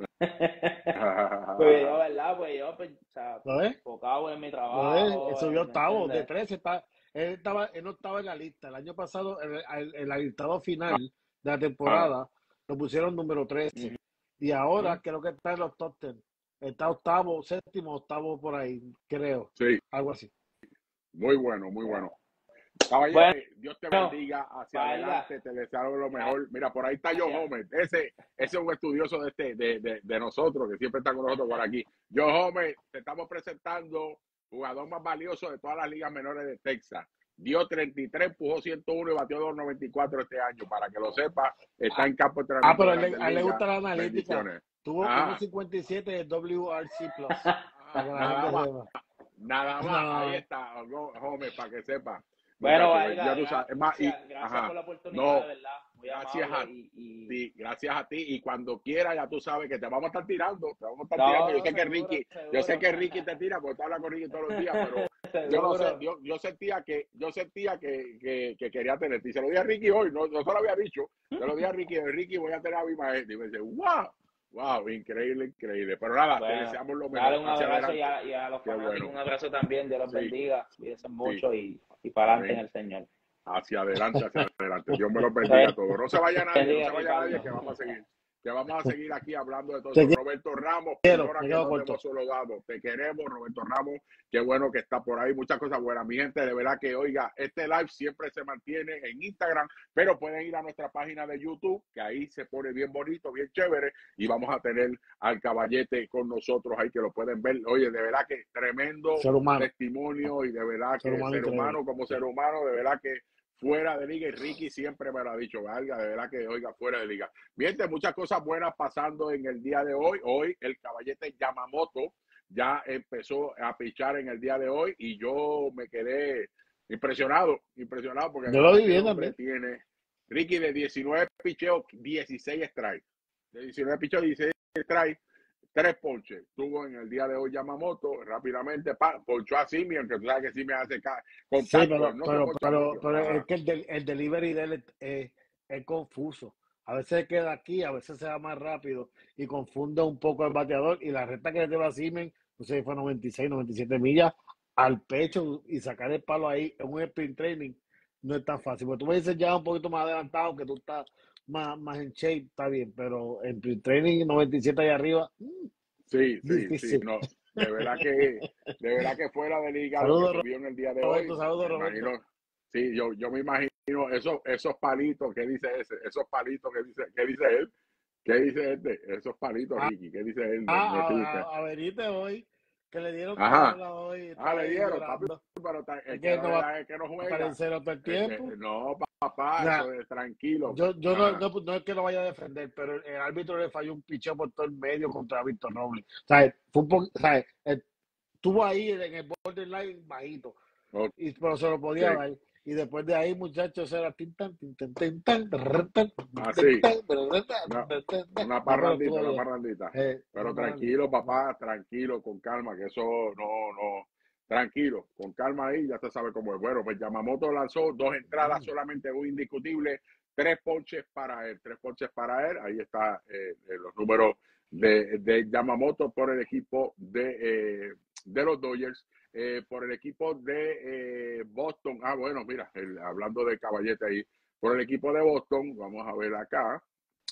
Pues yo, ¿verdad? Pues yo, pues, o sea, ¿Lo ves? enfocado en mi ¿Lo ves? Él trabajo, subió ¿me octavo, de entiendes? trece. Está, él, estaba, él no estaba en la lista. El año pasado, el, el, el listado final de la temporada, lo pusieron número trece. Ujú. Y ahora Ujú. creo que está en los top ten. Está octavo, séptimo, octavo por ahí, creo. Sí, Algo así. muy bueno, muy Bueno, bueno. Caballete, Dios te bendiga hacia vaya. adelante, te deseo lo mejor. Mira, por ahí está John Gracias. Homer. Ese, ese es un estudioso de este, de, de, de nosotros, que siempre está con nosotros por aquí. John Homer, te estamos presentando jugador más valioso de todas las ligas menores de Texas. Dio treinta y tres, empujó ciento uno y batió dos noventa y cuatro este año. Para que lo sepa, está en campo de Ah, entrenamiento pero de a él, le- Grandes a él le Ligas. gusta la analítica. Bendiciones. Tuvo Ajá. uno cincuenta y siete de W R C Plus. Ah, Para que la nada gente más, sepa. nada más. No. Ahí está, Homer, para que sepa. Bueno, Muchachos, Valga, ya tú sabes. Es más, y, gracias, gracias ajá, por la oportunidad, no, de verdad. Muy gracias amable a y, y... ti, gracias a ti. Y cuando quieras, ya tú sabes que te vamos a estar tirando, te vamos a estar No, tirando. Yo no, sé que seguro, Ricky, seguro. yo sé que Ricky te tira porque tú hablas con Ricky todos los días, pero yo no sé, Seguro. yo, yo sentía que, yo sentía que, que, que quería tenerte. Y se lo di a Ricky hoy, no, no se lo había dicho, se lo di a Ricky, Ricky voy a tener a mi maestro. Y me dice, wow, wow, increíble, increíble. Pero nada, te Bueno, deseamos lo dale mejor un hacia abrazo y adelante. a, y a los Qué fanáticos bueno. un abrazo también. Dios los Sí, bendiga. Cuídense sí, mucho y, y para adelante en amén. el Señor. Hacia adelante, hacia adelante. Dios me los bendiga a todos. No se vaya nadie, no Bendiga, se vaya nadie, Ricardo. que vamos a seguir. Que vamos a seguir aquí hablando de todo Te eso. Roberto Ramos, quiero, perdona me que quedo no te corto. hemos saludado. Te queremos, Roberto Ramos. Qué bueno que está por ahí. Muchas cosas buenas. Mi gente, de verdad que, oiga, este live siempre se mantiene en Instagram, pero pueden ir a nuestra página de YouTube, que ahí se pone bien bonito, bien chévere, y vamos a tener al caballete con nosotros ahí, que lo pueden ver. Oye, de verdad que tremendo Ser humano. testimonio y de verdad Ser que humano ser increíble. humano como ser humano, de verdad que fuera de liga, y Ricky siempre me lo ha dicho, Valga, de verdad que, oiga, fuera de liga. Miente, muchas cosas buenas pasando en el día de hoy. Hoy el caballete Yamamoto ya empezó a pichar en el día de hoy y yo me quedé impresionado, impresionado porque de Yo lo verdad vi que el bien hombre también. tiene, Ricky, de diecinueve picheos, dieciséis strikes. De diecinueve picheos, dieciséis strikes. Tres ponches tuvo en el día de hoy Yamamoto, rápidamente pa, ponchó a Simi, aunque tú sabes que Simi hace ca- contacto, Sí, pero, no se pero, poncha pero, mucho. pero Ajá. es que el, del- el delivery de él es, es- es confuso. A veces se queda aquí, a veces se va más rápido y confunde un poco el bateador. Y la recta que le lleva a Simen, no sé si fue noventa y seis, noventa y siete millas, al pecho y sacar el palo ahí en un sprint training no es tan fácil. Porque tú me dices ya un poquito más adelantado que tú estás más, más en shape, está bien, pero en sprint training noventa y siete ahí arriba, mm, Sí, sí, sí, difícil. no, de verdad que, de verdad que fuera de liga lo que Saludos, se vio en el día de Roberto, hoy, saludos, me Roberto. imagino, sí, yo, yo me imagino esos, esos palitos, ¿qué dice ese? Esos palitos, ¿qué dice, qué dice él? ¿Qué dice este? Esos palitos, Ah, Ricky, ¿qué dice él? De, de a, Twitter. a, a Benítez hoy, que le dieron Ajá. tabla hoy, Ah, estaba le ahí dieron, papi, llorando. pero ta- Es el que que no no le va da es el que no a estar en juega. cero todo el El que, tiempo. no, O papá, sea, eso es tranquilo. yo, yo no, Ajá. no, no es que lo vaya a defender, pero el, el árbitro le falló un picheo por todo el medio contra Víctor Robles. O sea, fue un po- o sea, eh, estuvo ahí en el borderline bajito, Ok. y, pero se lo podía dar. Y después de ahí, muchachos, era tin tan, tin tan, tin tan, tarr, tan, tin Así. tan, tarr, tan, Una, tan, tan, tan. una No, pero parrandita, estuvo una bien. parrandita. Eh, Pero una tranquilo, parrandita. papá, tranquilo, con calma, que eso no, no, tranquilo, con calma ahí, ya te sabe cómo es. Bueno, pues Yamamoto lanzó dos entradas, Mm. solamente un indiscutible, tres ponches para él, tres ponches para él. Ahí está eh, eh, los números de, de Yamamoto por el equipo de, eh, de los Dodgers. Eh, por el equipo de eh, Boston, ah, bueno, mira, el, hablando de caballete ahí, por el equipo de Boston, vamos a ver acá.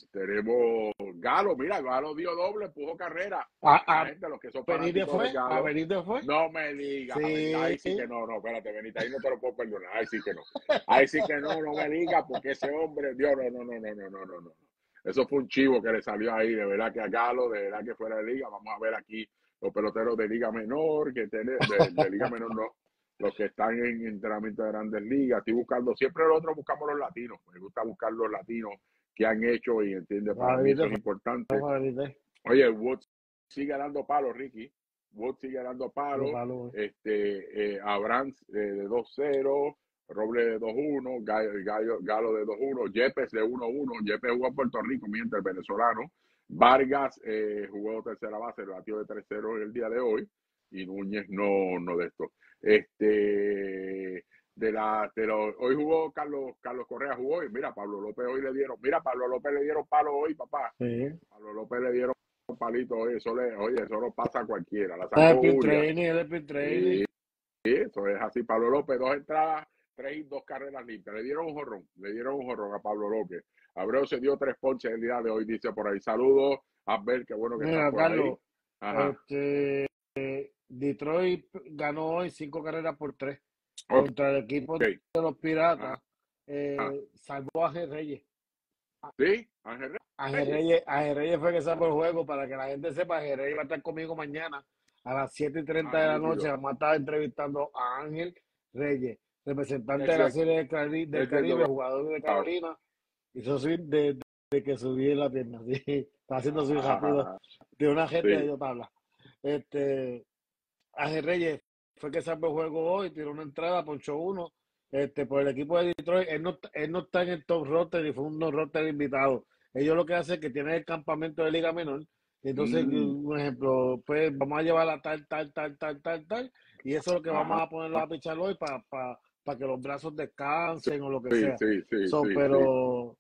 Tenemos Galo, mira, Galo dio doble, empujó carrera. A, La a gente, los que son Benítez fanáticos de fue, a Galo, Benítez fue. no me digas, Benita, ahí sí Sí. que no, no, espérate, Benita, ahí no te lo puedo perdonar, ahí sí que no. Ahí sí que no, no me digas, porque ese hombre, Dios, no, no, no, no, no, no, no, no. Eso fue un chivo que le salió ahí, de verdad que a Galo, de verdad que fuera de liga. Vamos a ver aquí los peloteros de liga menor, que tiene, de, de liga menor no, los que están en entrenamiento de grandes ligas. Estoy buscando, siempre nosotros buscamos los latinos, me gusta buscar los latinos que han hecho y entiende, A para mí eso Benítez es importante. fue, a Benítez. Oye, Woods sigue dando palos, Ricky. Woods sigue dando Lo palos. palo, eh. Este, eh, Abrams eh, de dos cero, Roble de dos uno, Gallo, Gallo, Galo de dos uno, Yepes de uno uno. Yepes jugó en Puerto Rico, mientras el venezolano. Vargas eh, jugó tercera base, el batió de tres cero el día de hoy. Y Núñez no, no de esto. Este, de la, de los, hoy jugó Carlos, Carlos Correa, jugó hoy. Mira, Pablo López hoy le dieron, mira, Pablo López le dieron palo hoy, papá. Sí. Pablo López le dieron un palito hoy, eso le, oye, eso no pasa a cualquiera. La El sacó pin Uria. training, el pin training. Sí, sí, eso es así. Pablo López, dos entradas, tres y dos carreras limpias. Le dieron un jorrón, le dieron un jorrón a Pablo López. Abreu se dio tres ponches el día de hoy, dice por ahí. Saludos a ver, qué bueno que estás Mira, por ahí. Carlos, Ajá. este, Detroit ganó hoy cinco carreras por tres Ok, contra el equipo ok. de los Piratas. Ajá. Eh, salvó a Ángel Reyes. ¿Sí? Ángel Ángel Reyes. Reyes, Ángel Reyes fue que salvó el juego para que la gente sepa. Ángel Reyes va a estar conmigo mañana a las siete y treinta Ah, de la nítido. noche. Vamos a estar entrevistando a Ángel Reyes, representante de Desde, la Serie del Cari- del desde el Caribe, dogado. jugador de Carolina. Hizo swing de, de que subí en la pierna. Sí. Está haciendo swing rápido Ah, de una gente de sí. yo tabla. Este, Ángel Reyes fue que salvó el juego hoy, tiró una entrada, ponchó uno. Este, por el equipo de Detroit, él no, él no está en el top roster ni fue un no roster invitado. Ellos lo que hacen es que tienen el campamento de Liga Menor. Entonces, Mm, un ejemplo, pues vamos a llevar a tal, tal, tal, tal, tal, tal. Y eso es lo que vamos ajá. a ponerlo a pichar hoy para pa, pa que los brazos descansen o lo que Sí, sea. sí, sí, So, sí, sí. pero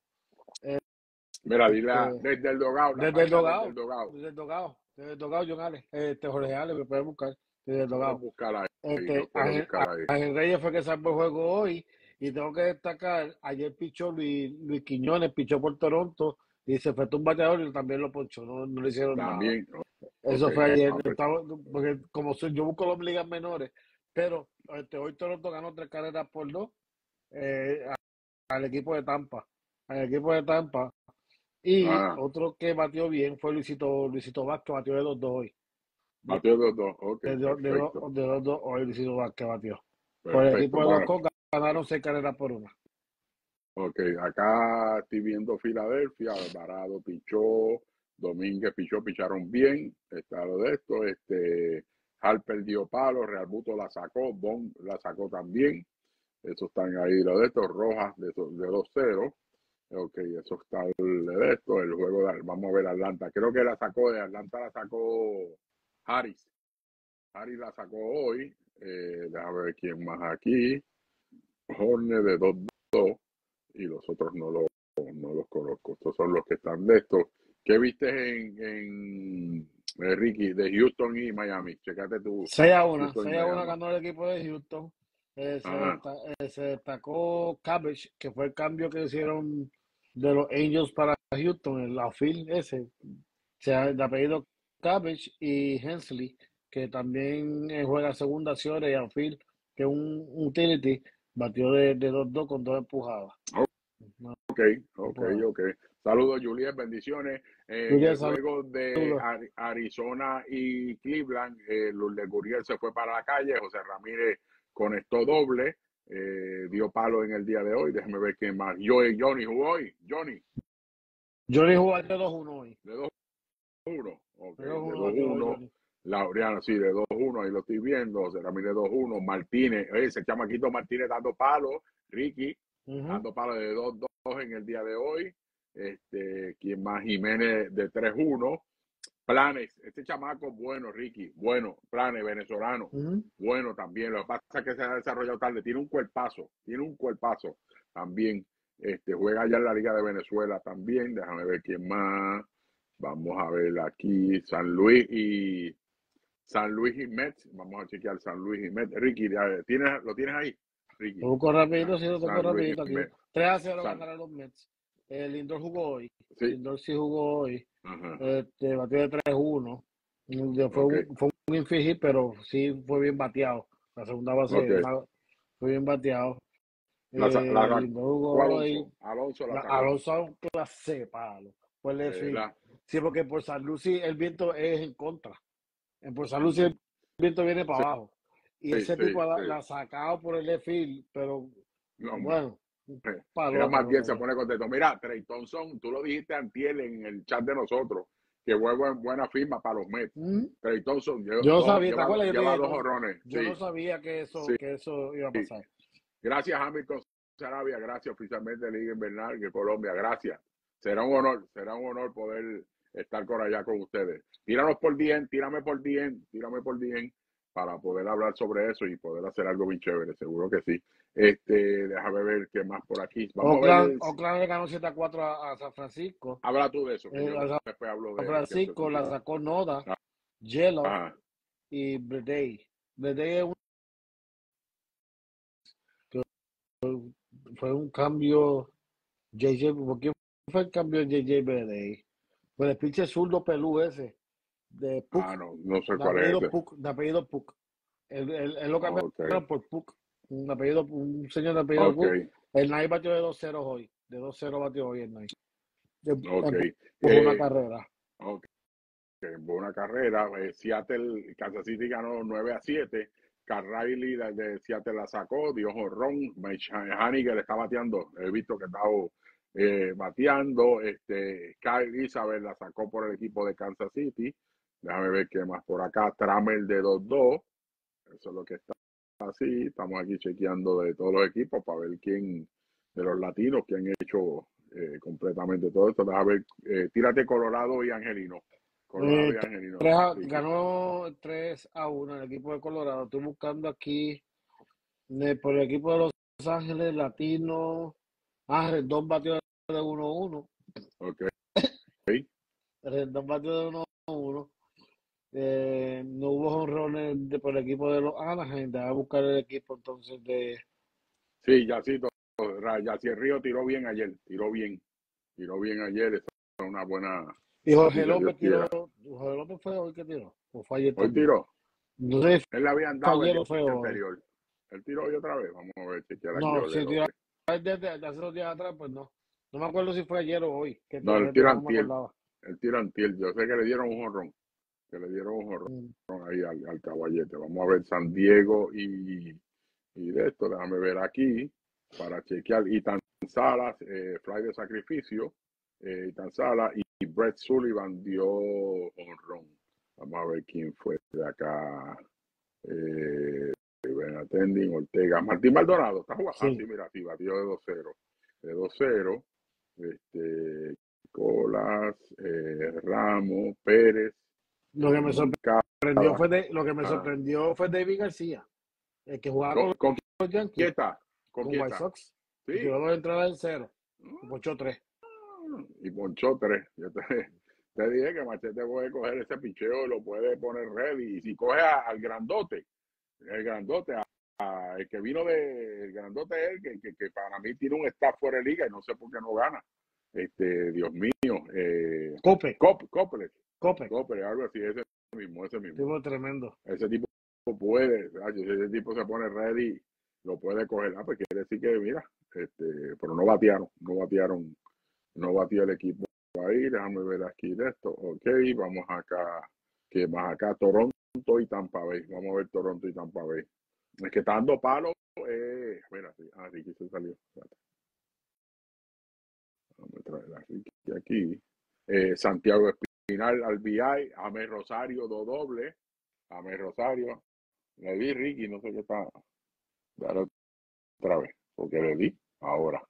Mira, dile a- este, desde el dogado, la desde el página desde el dogado, dogado. desde el dogado, desde el dogado, John Ale, este, Jorge Ale, me puede buscar, desde el Lo puedes dogado. buscar ahí, lo Este, puedes Ángel, buscar ahí. Ángel Reyes fue que salvó el juego hoy y tengo que destacar, ayer pichó Luis, Luis Quiñones, pichó por Toronto y se fue un bateador y también lo ponchó, no, no le hicieron nada. También, Eso ok. fue ayer, Ah, pues, estaba, porque como soy, yo busco las ligas menores, pero este, hoy Toronto ganó tres carreras por dos eh, a- al equipo de Tampa, al equipo de Tampa. Y ah, otro que batió bien fue Luisito, Luisito Vázquez, batió de dos dos hoy. batió dos dos. Ok, De, dos de, dos perfecto. de dos dos hoy Luisito Vázquez batió. Por el Perfecto. equipo de los Bueno, Cocas ganaron seis carreras por una. ok. Acá estoy viendo Filadelfia. Alvarado pichó. Domínguez pichó, picharon bien. Está lo de esto. Este, Harper dio palo. Realmuto la sacó. Bond la sacó también. Esos están ahí, lo de estos. Rojas de, de dos cero. Ok, eso está el de esto, el juego de, vamos a ver Atlanta. Creo que la sacó de Atlanta, la sacó Harris. Harris la sacó hoy. Eh, déjame ver quién más aquí. Horne de dos dos y los otros no los, no los conozco. Estos son los que están de estos. ¿Qué viste en, en Eh, Ricky, de Houston y Miami. Checate tú. seis a uno. Houston y seis a uno Miami. ganó el equipo de Houston. Eh, se, Ajá. desta- eh, se destacó Cabbage, que fue el cambio que hicieron de los Angels para Houston, el outfield ese. Se ha- de apellido Cabbage y Hensley, que también eh, juega segunda acción y outfield, que es un utility, batió de, de dos dos con dos empujadas. Una Ok, ok, empujada. ok. Saludos, Juliet, bendiciones. Eh, en Julia, el juego de saludos. Ari- Arizona y Cleveland, eh, Lourdes Gurriel se fue para la calle, José Ramírez conectó doble, eh, dio palo en el día de hoy. Déjame ver quién más. Yo, Johnny jugó hoy. Johnny, Johnny jugó de dos uno hoy. de dos uno. Ok, De de dos uno dos batió hoy, uno. Johnny. Laureano, sí, de dos uno, ahí lo estoy viendo. José Ramírez dos uno. Martínez, oye, ese chamaquito Martínez dando palo. Ricky, Ujú. dando palo de dos dos en el día de hoy. Este, quien más, Jiménez de tres uno. Planes, este chamaco bueno, Ricky, bueno, Planes, venezolano, Ujú. bueno también. Lo que pasa es que se ha desarrollado tarde, tiene un cuerpazo, tiene un cuerpazo también. Este, juega allá en la Liga de Venezuela también. Déjame ver quién más. Vamos a ver aquí, San Luis y San Luis y Mets. Vamos a chequear San Luis y Mets. Ricky, ya, ¿tienes, ¿lo tienes ahí? Ricky. Lo busco rapidito, San, sí, lo toco San Luis rapidito y aquí. Mets. tres a cero San, ganaron los Mets. El Lindor jugó hoy. sí. Lindor sí jugó hoy. Ajá. Este, batió de tres uno. Fue Ok, un, fue un infiji, pero sí fue bien bateado. La segunda base ok. la- fue bien bateado. La, sa- la Eh, sacó Lindor jugó hoy. Alonso. Alonso la La, sacó. Alonso a un clase de palo. Por el Eh, fin. la, Sí, porque por San Luis el viento es en contra. En por San Luis el viento viene para sí, abajo. Y sí, ese sí, tipo la, sí. la ha sacado por el left field, pero No, hombre. bueno, un Eh, Mira, palote más lo bien se sacó. pone contento. Mira, Trey Thompson, tú lo dijiste antier en el chat de nosotros, que fue buen- buena firma para los Mets. Mm. Trey Thompson lle- Yo no dos- sabía, ¿te lleva, acuerdas? Yo te lleva dije, dos no, jorrones. yo no Sí, sabía que eso, sí. que eso iba a pasar. Gracias, Hamilton Sarabia. Gracias oficialmente de Liga Invernal de Colombia. Gracias. Será un honor, será un honor poder estar por allá con ustedes. Tíranos por D M, tírame por D M, tírame por D M para poder hablar sobre eso y poder hacer algo bien chévere, seguro que sí. Este, déjame ver qué más por aquí. Vamos a Oakland, ver. Oakland le ganó siete a cuatro a, a San Francisco. Habla tú de eso, que Eh, yo a San después hablo de, de Francisco que la eso. sacó Noda, Ah, Jello ajá. y Breday. Breday es un- fue un cambio. J J, ¿por qué fue el cambio de J J Breday? Pues el pinche zurdo pelú ese, de Puck, Ah, no, no sé de cuál es apellido ese. Puck, de apellido Puck. Él, él, él lo cambiaron Ok, por Puck, un apellido, un señor de apellido ok, Puck. El Knight batió de dos cero hoy, de dos cero batió hoy el Knight. ok. Empujó una Eh, carrera. ok, buena carrera. Eh, Seattle, Kansas City ganó nueve a siete. Carl Riley de, de Seattle la sacó, dio jonrón. Hani que le está bateando, he visto que está eh, bateando. Este, Kyle Isabel la sacó por el equipo de Kansas City. Déjame ver qué más por acá. Trammell de dos dos. Eso es lo que está así. Estamos aquí chequeando de todos los equipos para ver quién de los latinos que han hecho eh, completamente todo esto. Déjame ver, eh, tírate Colorado y Angelino. Colorado Eh, y Angelino. tres a- Ricky. ganó tres a uno el equipo de Colorado. Estoy buscando aquí eh, por el equipo de Los Ángeles, Latino. Ah, Rendón batió de uno a uno. Ok. Rendón batió de uno a uno. Eh, no hubo jonrones de- por el equipo de los Anaheim. Voy a buscar el equipo entonces de. Sí, Yacito. Yaciel Río tiró bien ayer. Tiró bien. Tiró bien ayer. Esa es una buena. Y Jorge Si Dios López quiera. tiró. Jorge López fue hoy que tiró. O fue ayer Hoy también. tiró. No sé si Él le habían fue dado el ayer día o fue hoy. anterior. Él tiró hoy otra vez. Vamos a ver, chequear aquí No, Jorge si tiró López. desde, desde hace dos días atrás, pues no. No me acuerdo si fue ayer o hoy. Que No, tiró, él tira no me antier. acordaba. Él tira antier. Yo sé que le dieron un jonrón. Que le dieron un jonrón Mm. ahí al, al caballete. Vamos a ver San Diego y, y de esto. Déjame ver aquí para chequear. Ethan Salas, eh, fly de sacrificio. Eh, Ethan Salas y, y Brett Sullivan dio honrón. Vamos a ver quién fue de acá. Eh, Benatending, Ortega. Martín Maldonado. ¿Está jugando? Ah, Sí. sí, mira, sí, batió de dos cero. De dos cero. Este, Colas, eh, Ramos, Pérez. Lo que me Moncada. sorprendió fue de, lo que me Ah, sorprendió fue David García, el que jugaba con ¿Con, con los quién Yankees, está? ¿Con con quién White está? Sox. Sí. Tiró dos entradas en cero, Mm, ponchó tres. Y ponchó tres. Yo te- te dije que Machete puede coger ese picheo y lo puede poner ready. Y si coge a- al grandote, el grandote, a- a- el que vino de, el grandote es el que, que, que para mí tiene un staff fuera de liga y no sé por qué no gana. Este, Dios mío, eh, Cope, Cop, Coplet, Cope, Coplet, algo así, ese mismo, ese mismo. tipo tremendo. Ese tipo puede, ay, si ese tipo se pone ready, lo puede coger. Ah, pues quiere decir que, mira, este, pero no batearon, no batearon, no bateó el equipo ahí. Déjame ver aquí de esto. Ok, vamos acá, que más acá, Toronto y Tampa Bay. Vamos a ver Toronto y Tampa Bay. Es que está dando palos. Eh, mira, sí, ah, Ricky se salió. Espérate. Vamos a traer a Ricky aquí. Eh, Santiago Espinal al B I, Ame Rosario, do doble. Ame Rosario. Le di Ricky, no sé qué está. Dale otra vez, porque le di ahora.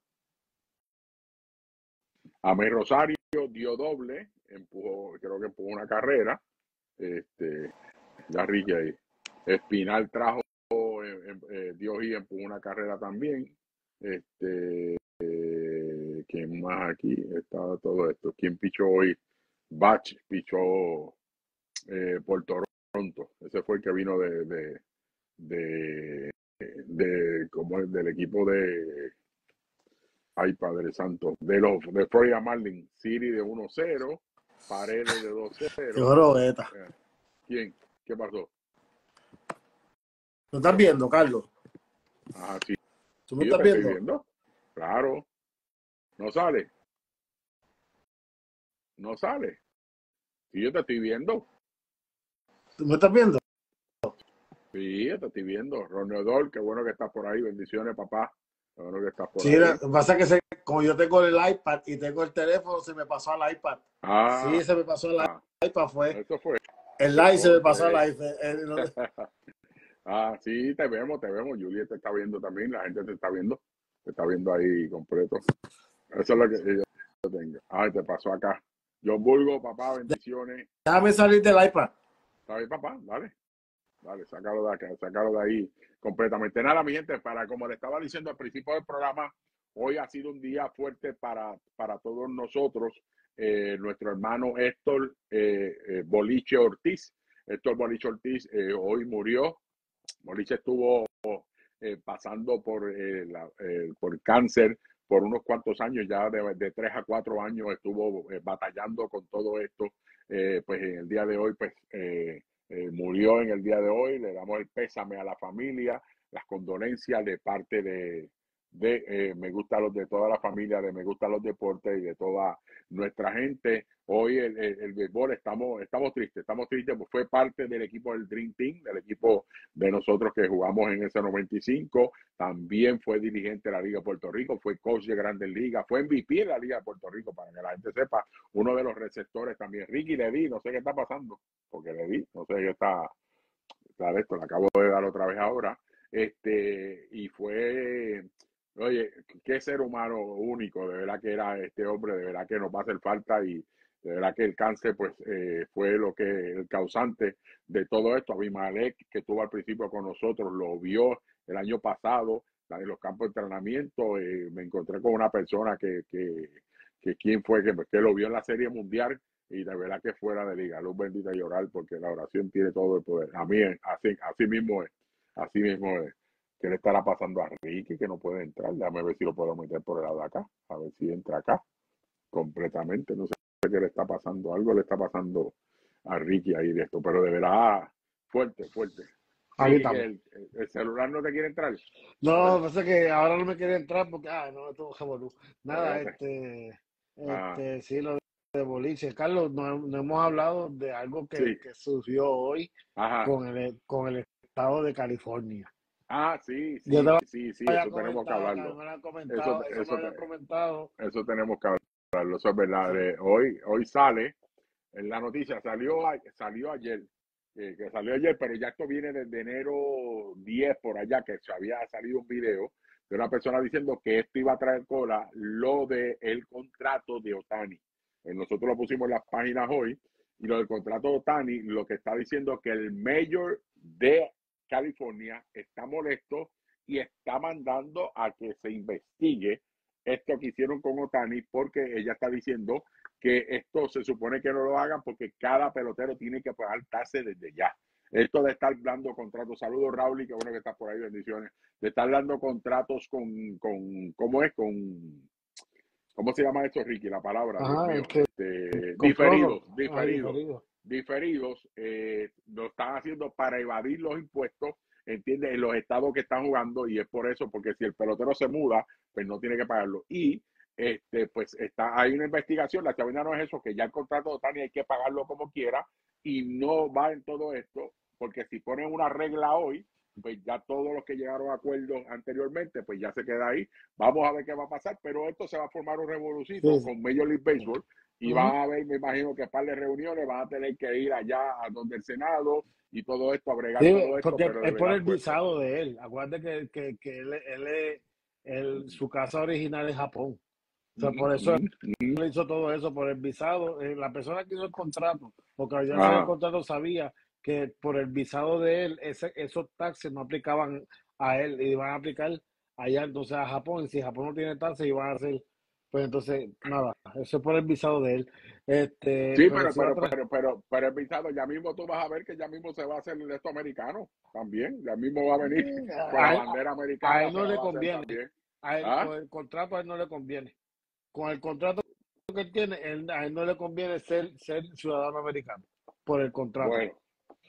Ame Rosario dio doble, empujó, creo que empujó una carrera. Este, ya Ricky ahí. Espinal trajo, eh, eh, dio y empujó una carrera también. Este, eh, ¿quién más aquí? Estaba todo esto. ¿Quién pichó hoy? Bach pichó eh, por Toronto. Ese fue el que vino de, de, de, de como es, del equipo de, ay Padre Santo, de los de Florida Marlins. Siri de uno cero, Paredes de dos Qué cero. jorobeta. Eh, ¿Quién? ¿Qué pasó? ¿Lo estás viendo, Carlos? Ajá, sí, ¿Tú me yo estás te estoy viendo? viendo. Claro. No sale. No sale. Sí, yo te estoy viendo. ¿Tú me estás viendo? Sí, yo te estoy viendo. Ronedor, qué bueno que estás por ahí. Bendiciones, papá. Qué bueno que estás por Sí, ahí. lo que pasa es que se- como yo tengo el iPad y tengo el teléfono, se me pasó al iPad. Ah, Sí, se me pasó al ah, iPad, fue. eso fue. El live se me Ok. pasó al iPad. El- el- Ah, sí, te vemos, te vemos. Juliet te está viendo también. La gente te está viendo. Te está viendo ahí completo. Eso es lo que yo tengo. Ay, te pasó acá. John Burgo, papá, bendiciones. Déjame salir del iPad. ¿Está bien, papá? Dale. Dale, sácalo de acá, sácalo de ahí completamente. Nada, mi gente, para como le estaba diciendo al principio del programa, hoy ha sido un día fuerte para, para todos nosotros. Eh, nuestro hermano Héctor eh, eh, Boliche Ortiz. Héctor Boliche Ortiz eh, hoy murió. Boliche estuvo eh, pasando por, eh, la, eh, por cáncer por unos cuantos años, ya de, de tres a cuatro años estuvo eh, batallando con todo esto. Eh, pues en el día de hoy, pues eh, eh, murió en el día de hoy. Le damos el pésame a la familia, las condolencias de parte de, de eh, Me Gusta los de toda la familia, de Me Gusta los Deportes y de toda nuestra gente. Hoy el, el, el béisbol estamos, estamos tristes, estamos tristes, pues fue parte del equipo del Dream Team, del equipo de nosotros que jugamos en ese noventa y cinco. También fue dirigente de la Liga de Puerto Rico, fue coach de Grandes Ligas, fue M V P de la Liga de Puerto Rico, para que la gente sepa. Uno de los receptores también, Ricky Leví, no sé qué está pasando, porque Leví, no sé qué está, está de esto, le acabo de dar otra vez ahora. Este, y fue, oye, qué ser humano único, de verdad que era este hombre, de verdad que nos va a hacer falta. Y de verdad que el cáncer pues eh, fue lo que el causante de todo esto. Abimelech, que estuvo al principio con nosotros, lo vio el año pasado en los campos de entrenamiento. Eh, me encontré con una persona que, que, que quién fue, que, que lo vio en la Serie Mundial, y de verdad que fuera de liga. Luz bendita y orar, porque la oración tiene todo el poder. A mí, así, así mismo es, así mismo es. ¿Qué le estará pasando a Ricky, que no puede entrar? Déjame ver si lo puedo meter por el lado de acá, a ver si entra acá completamente. No sé qué le está pasando, algo le está pasando a Ricky ahí de esto, pero de verdad, fuerte, fuerte. Aquí Ricky, que estamos. el, el celular no te quiere entrar. A No, ver, pasa que ahora no me quiere entrar porque, ah, no, esto es revolú. Nada, espérate. este, Ah, este, sí, lo de boliche. Carlos, no, no hemos hablado de algo que, sí, que surgió hoy ajá. con el, con el estado de California. Ah, sí, Yo te sí, lo sí, sí, había eso tenemos que comentado, que hablarlo. me lo han Eso, comentado, eso me eso, habían comentado. eso tenemos que hablarlo, eso es verdad. Sí. Eh, Hoy, hoy sale en la noticia, salió, a- salió ayer, eh, que salió ayer, pero ya esto viene desde enero diez por allá, que se había salido un video de una persona diciendo que esto iba a traer cola lo del el contrato de Ohtani. Eh, nosotros lo pusimos en las páginas hoy, y lo del contrato de Ohtani, lo que está diciendo que el mayor de California está molesto y está mandando a que se investigue esto que hicieron con Ohtani, porque ella está diciendo que esto se supone que no lo hagan porque cada pelotero tiene que pagar taxes desde ya. Esto de estar dando contratos, saludos Raúl, y qué bueno que estás por ahí, bendiciones, de estar dando contratos con, con ¿cómo es? Con, ¿cómo se llama esto, Ricky? La palabra, Dios Ajá, mío, es que este, con diferidos, prórroga. Ah, diferidos, diferido. diferidos, eh, lo están haciendo para evadir los impuestos, ¿entiendes? En los estados que están jugando, y es por eso, porque si el pelotero se muda, pues no tiene que pagarlo. Y este, pues está, hay una investigación, la chavina no es eso, que ya el contrato de Otani hay que pagarlo como quiera, y no va en todo esto, porque si ponen una regla hoy, pues ya todos los que llegaron a acuerdos anteriormente, pues ya se queda ahí. Vamos a ver qué va a pasar, pero esto se va a formar un revolucito Sí, sí. con Major League Baseball, y Ujú. van a ver, me imagino que par de reuniones van a tener que ir allá a donde el Senado y todo esto, a bregar Sí, todo esto, porque pero de es por verdad el fuerte. visado de él. Acuérdate que, que, que él, él, es- él- su casa original es Japón. O sea, Ujú, por eso ujú, ujú. él hizo todo eso, por el visado. Eh, La persona que hizo el contrato, porque al ya hacer el Ajá, contrato sabía que por el visado de él, ese, esos taxes no aplicaban a él, y iban a aplicar allá entonces a Japón. Y si Japón no tiene taxes, iban a hacer, pues entonces, nada, eso es por el visado de él. Este, sí, pero pero, sí va a pero, traer. pero, pero, pero el visado, ya mismo tú vas a ver que ya mismo se va a hacer el esto americano también, ya mismo va a venir con la A él, bandera a americana, él se no la le va a hacer conviene. también. A él, ¿Ah? con el contrato a él no le conviene. Con el contrato que él tiene, él- a él no le conviene ser, ser ciudadano americano por el contrato. Bueno,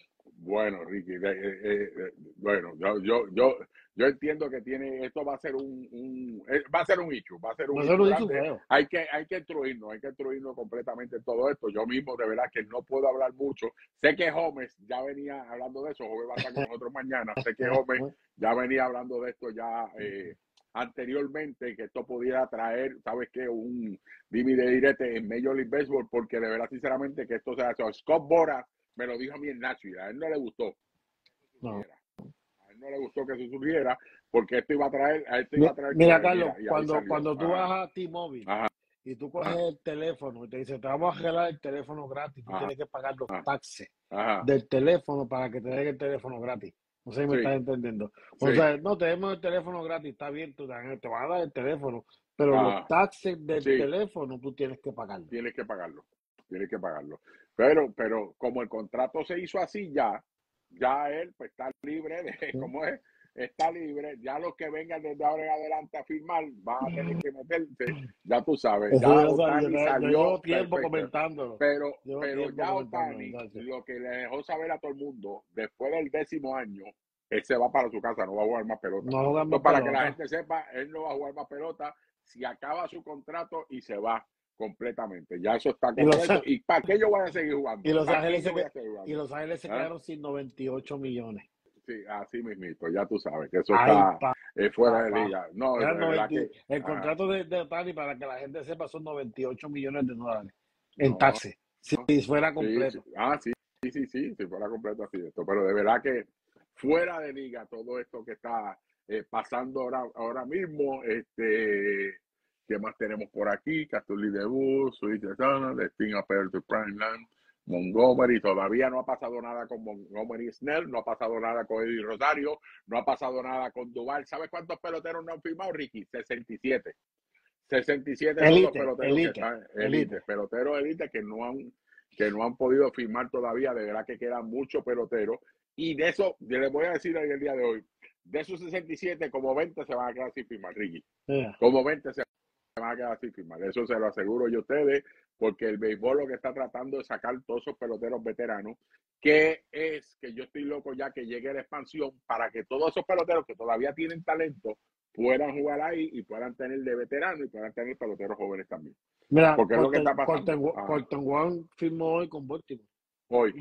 bueno, Ricky, de- eh, eh, eh, bueno, yo, yo, yo, yo entiendo que tiene, esto va a ser un, un eh, va a ser un issue, va a ser un Nosotros issue lo hizo grande. feo. Hay que, hay que instruirnos, hay que instruirnos completamente en todo esto. Yo mismo, de verdad, que no puedo hablar mucho. Sé que Gómez ya venía hablando de eso, Gómez va a estar con nosotros mañana. Sé que Gómez ya venía hablando de esto ya eh, anteriormente, que esto pudiera traer, ¿sabes qué? Un divide y direte en Major League Baseball, porque de verdad, sinceramente, que esto sea, Scott Boras me lo dijo a mí en Nashville, a él no le gustó No. surgiera. A él no le gustó que eso surgiera porque esto iba a traer, a esto iba Mi- a traer Mira, coger, Carlos, mira, y ahí cuando, salió. cuando tú Ajá, vas a T-Mobile ajá, y tú coges ajá, el teléfono y te dice, te vamos a arreglar el teléfono gratis, tú ajá, tienes que pagar los ajá, taxes ajá. del teléfono para que te den el teléfono gratis. No sé si me Sí, estás entendiendo. O sí, sea, no, tenemos el teléfono gratis, está bien, tú dan- te van a dar el teléfono, pero los ajá, taxes del sí, teléfono tú tienes que pagarlos. tienes que pagarlo, tienes que pagarlo. Pero, pero como el contrato se hizo así ya, ya él pues está libre de, ¿Sí? ¿cómo es? Está libre, ya los que vengan desde ahora en adelante a firmar van a tener que meterse, ya tú sabes, Eso ya ya sabes, yo, Otani yo salió llevo tiempo perfecto. comentándolo. Pero, Llevo pero tiempo ya comentándolo, Otani, muchachos. lo que le dejó saber a todo el mundo, después del décimo año, él se va para su casa, no va a jugar más pelota. No juegan más Entonces, para que la pelota. gente sepa, él no va a jugar más pelota si acaba su contrato y se va completamente. Ya eso está Y los, completo. ¿Y para qué yo voy a seguir jugando? y los ¿Para qué Ángeles yo se, voy que- a seguir y jugando? los Ángeles se ¿Ah? quedaron sin noventa y ocho millones. Sí, así mismito, ya tú sabes que eso Ay, está pa- eh, fuera de papá. liga. No, de Eran verdad noventa, que... el ah, contrato de, de Otani, para que la gente sepa, son noventa y ocho millones de dólares en no, taxes, si no. fuera Sí, sí. completo. Ah, sí, sí, sí, sí, si fuera completo así esto. Pero de verdad que fuera de liga todo esto que está eh, pasando ahora, ahora mismo, este, ¿qué más tenemos por aquí? Castulli Debut, Sweet Sana, The Spin Appeal to Primeland, Montgomery, todavía no ha pasado nada con Montgomery Snell, no ha pasado nada con Eddie Rosario, no ha pasado nada con Duval. ¿Sabes cuántos peloteros no han firmado, Ricky? sesenta y siete. sesenta y siete son los Elite, peloteros que elite, están, elite. elite, peloteros elite que no han que no han podido firmar todavía. De verdad que quedan muchos peloteros, y de eso, yo les voy a decir hoy el día de hoy, de esos sesenta y siete, como veinte se van a quedar sin firmar, Ricky. Yeah. Como veinte se van a quedar sin firmar. Eso se lo aseguro yo a ustedes, porque el béisbol lo que está tratando es sacar todos esos peloteros veteranos, que es que yo estoy loco ya que llegue la expansión para que todos esos peloteros que todavía tienen talento puedan jugar ahí y puedan tener de veterano y puedan tener peloteros jóvenes también. Mira, Porque es lo que Colton, está pasando. Colton, Ajá. Colton Wong firmó hoy con Baltimore. Hoy,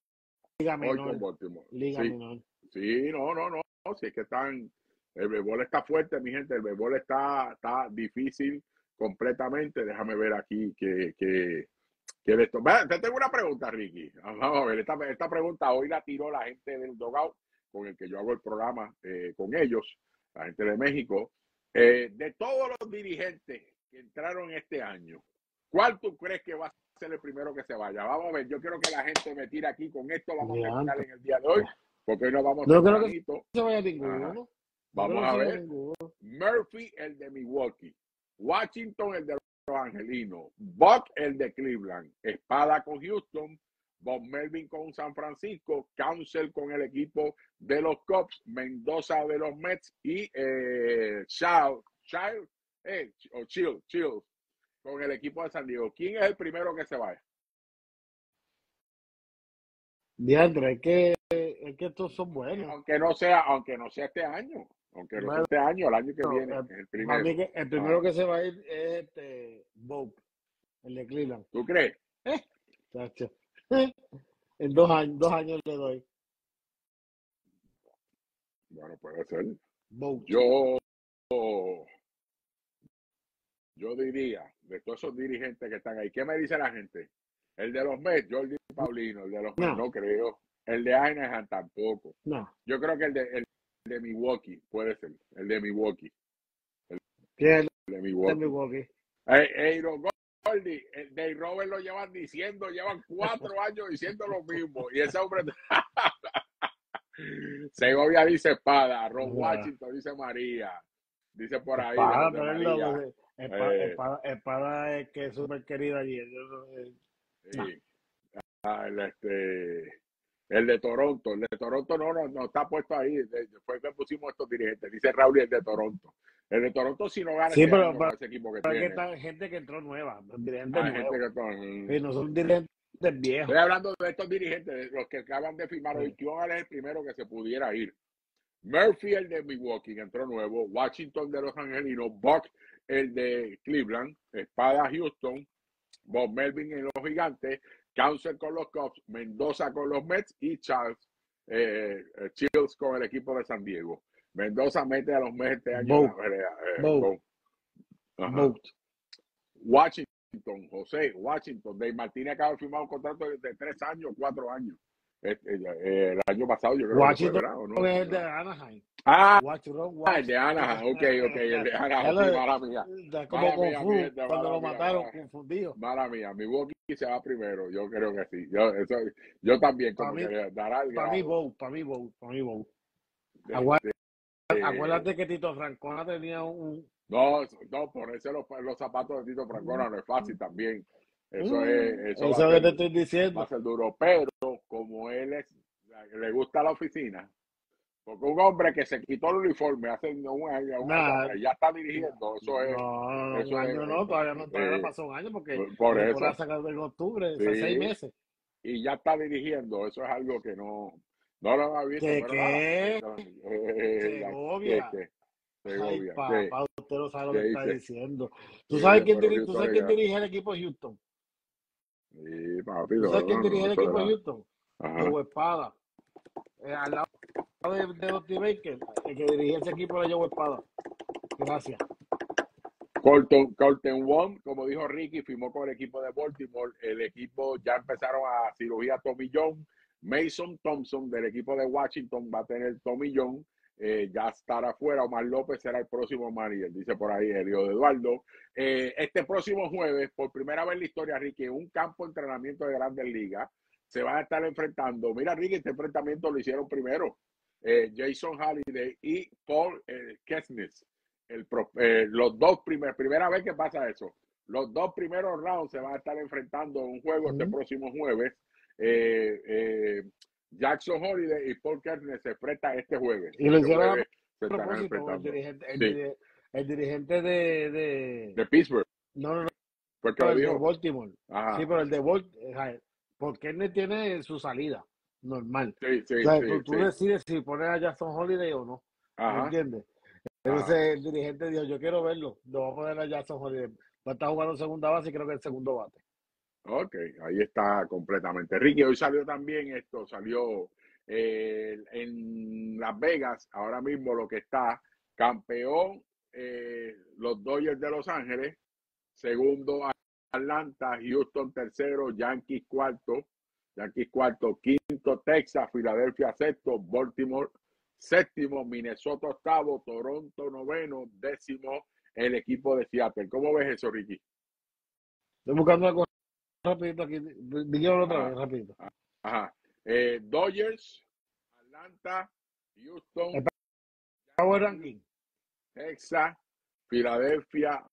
Liga hoy menor. con Baltimore. Liga Sí, menor. sí, no, no, no. no, Si es que están, el béisbol está fuerte, mi gente. El béisbol está, está difícil completamente. Déjame ver aquí que, que, que de esto. Vea, te tengo una pregunta, Ricky. Vamos a ver, esta, esta pregunta hoy la tiró la gente del Dogout, con el que yo hago el programa eh, con ellos, la gente de México. Eh, de todos los dirigentes que entraron este año, ¿cuál tú crees que va a ser el primero que se vaya? Vamos a ver, yo quiero que la gente me tire aquí. Con esto vamos a terminar en el día de hoy, porque hoy nos vamos Yo no creo que tempranito. se vaya Ajá. ninguno. Yo Vamos creo a que se vaya ver. ninguno. Murphy, el de Milwaukee. Washington, el de Angelinos, Buck el de Cleveland, Espada con Houston, Bob Melvin con San Francisco, Council con el equipo de los Cubs, Mendoza de los Mets y eh, Child, Child eh, o Chill, Chill con el equipo de San Diego. ¿Quién es el primero que se vaya? Diandre, es que, es que estos son buenos. Aunque no sea, aunque no sea este año, aunque no sea este año, el año que No, viene, el, el para primero. mí que el primero Ah, que se va a ir es este Bob, el de Cleveland. ¿tú crees? Eh, chacho. En dos años, dos años le doy. Bueno, puede ser. Bob. Yo, yo diría, de todos esos dirigentes que están ahí, ¿qué me dice la gente? El de los Mets, Jordi Paulino, el de los Mets, No, no creo. El de Anaheim tampoco. no. Yo creo que el de, el de Milwaukee puede ser. El de Milwaukee. ¿Quién es El de el de Milwaukee. Milwaukee? Hey, hey, no, Goldie, el de Robert lo llevan diciendo, llevan cuatro años diciendo lo mismo. Y ese hombre. Segovia dice Espada, Ron Ah, Washington dice María. Dice por ahí de Espada, los de pero es María. lo de- Espada, Eh, Espada, Espada es que es súper querido allí. Yo no- eh, no. sí. Ah, el, este, el de Toronto. El de Toronto no, no, no está puesto ahí. De- Fue que pusimos estos dirigentes. Dice Raúl y el de Toronto. El de Toronto, si no gana Sí, este pero, año pero con ese equipo que hay que tiene. estar gente que entró nueva, dirigentes Hay gente nuevos. que está- Sí, no son dirigentes Estoy viejos. hablando de estos dirigentes, de los que acaban de firmar hoy. Sí. Kioval es el primero que se pudiera ir. Murphy, el de Milwaukee, que entró nuevo. Washington de los Angelinos. Buck, el de Cleveland. Espada, Houston. Bob Melvin en los Gigantes. Council con los Cubs. Mendoza con los Mets. Y Charles eh, eh, Chills con el equipo de San Diego. Mendoza mete a los Mets este año. Boat, en la- eh, eh, boat, con- ajá. boat. Washington, José, Washington. Dave Martínez acaba de firmar un contrato de, de tres años, cuatro años. Este, eh, el año pasado yo creo que fue, Washington ¿verdad? ¿O no? es el de Anaheim. Ah, Washington, Ah, el de Washington. Anaheim, ok, ok, el de Ya Anaheim, lo sí, mala mía. está como Mala mía, mi confuso gente, cuando mala lo mía, mataron, mala, confundido. mala mía. Milwaukee se va primero, yo creo que sí. Yo, eso, yo también, Para como mí, que dará el para mí, grado. Bow, para mí, Bow, para mí, Bow. De, Aguárdate, de, acuérdate que Tito Francona tenía un. no, no, ponerse los, los zapatos de Tito Francona no es fácil también. Eso es, Mm, eso va eso a que ser, te estoy va a diciendo. ser duro. Pero como él es, le gusta la oficina, porque un hombre que se quitó el uniforme hace un año, un año Nada, atrás, ya está dirigiendo, eso es, no, un eso es, año no, todavía no, todavía no eh, pasó un año porque por la eso, temporada se acabó en octubre, o sea, seis sí, meses. y ya está dirigiendo, eso es algo que no, no lo había visto, ¿Qué, pero nada, qué? eh, ya, Segovia. que, que, Ay, Segovia, papá, usted no sabe lo que que está dice, diciendo. ¿Tú que sabes dice, quién pero dirige, tú Houston sabes le quién queda, dirige el equipo de Houston? y papi, ¿Tú no, sabes quién no, dirige no, el eso equipo de era, Houston? ajá, Joe Espada. Eh, al lado de, de Dusty Baker, el que dirige ese equipo era Joe Espada. Gracias. Colton, Colton Wong, como dijo Ricky, firmó con el equipo de Baltimore. El equipo ya empezaron a cirugía Tommy John. Mason Thompson del equipo de Washington va a tener Tommy John. Eh, ya estará afuera. Omar López será el próximo manager, dice por ahí Elio de Eduardo. Eh, este próximo jueves, por primera vez en la historia, Ricky, en un campo de entrenamiento de Grandes Ligas, se van a estar enfrentando. Mira, Ricky, este enfrentamiento lo hicieron primero eh, Jason Halliday y Paul eh, Kesnis. El, eh, los dos primeros, primera vez que pasa eso, los dos primeros rounds se van a estar enfrentando en un juego este Mm. próximo jueves. Eh, eh, Jackson Holiday y Paul Kessler se enfrentan este jueves. Y lo Este hicieron a jueves se estarán propósito, el enfrentando. dirigente, el, Sí, diri- el dirigente de, de. de Pittsburgh, No, no, no, fue el que lo el de dijo. Baltimore. Sí, Ajá. pero el de Baltimore. Porque él tiene su salida normal. Sí, sí, O sea, sí, tú, tú sí. decides si poner a Jackson Holiday o no. ¿Me Ajá. entiendes? Ajá. Entonces el dirigente dijo, yo quiero verlo. Lo voy a poner a Jackson Holiday. Va a estar jugando segunda base y creo que el segundo bate. Ok, ahí está completamente. Ricky, hoy salió también esto, salió eh, en Las Vegas, ahora mismo lo que está, campeón eh, los Dodgers de Los Ángeles, segundo Atlanta, Houston tercero, Yankees cuarto, Yankees cuarto, quinto Texas, Filadelfia sexto, Baltimore séptimo, Minnesota octavo, Toronto noveno, décimo el equipo de Seattle. ¿Cómo ves eso, Ricky? Estoy buscando algo rapidito aquí. Dígalo otra vez, rapidito. Ajá. Eh, Dodgers, Atlanta, Houston, El Power Ranking. Texas, Filadelfia,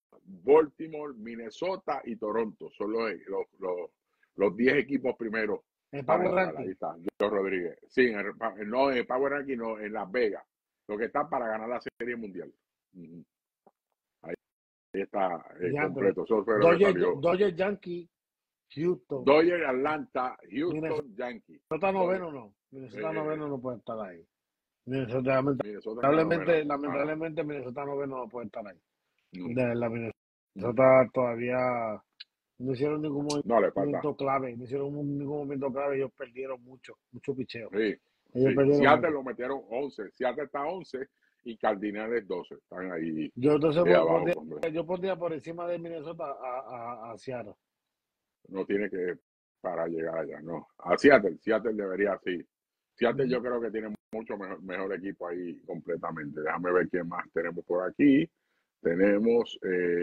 Baltimore, Minnesota y Toronto. Son los, los, los, los diez equipos primeros. El Para Power entrar. Ahí Ranking. está, Joe Rodríguez. Sí, en el, no en el Power Ranking, no, en Las Vegas. Lo que está para ganar la Serie Mundial. Uh-huh. Ahí, ahí está eh, Ya, completo. Eso fue lo que Dodgers, salió. Dodgers, Yankee, Houston. Dodgers, Atlanta, Houston, Minnesota Yankees. Minnesota noveno no. Minnesota Eh, noveno no puede estar ahí. Minnesota, Minnesota en la lamentablemente, novena. lamentablemente Minnesota noveno no puede estar ahí. No. De la Minnesota No. todavía no hicieron ningún No le falta. movimiento clave, no hicieron un- ningún momento clave, ellos perdieron mucho, mucho picheo. Sí, Ellos sí. perdieron Seattle mucho. lo metieron once. Seattle está once y Cardinales doce. Están ahí, Yo entonces ahí pon- abajo. pondría, Hombre. yo pondría por encima de Minnesota a, a, a Seattle. No tiene que para llegar allá, no. A Seattle, Seattle debería, sí. Seattle yo creo que tiene mucho mejor, mejor equipo ahí completamente. Déjame ver quién más tenemos por aquí. Tenemos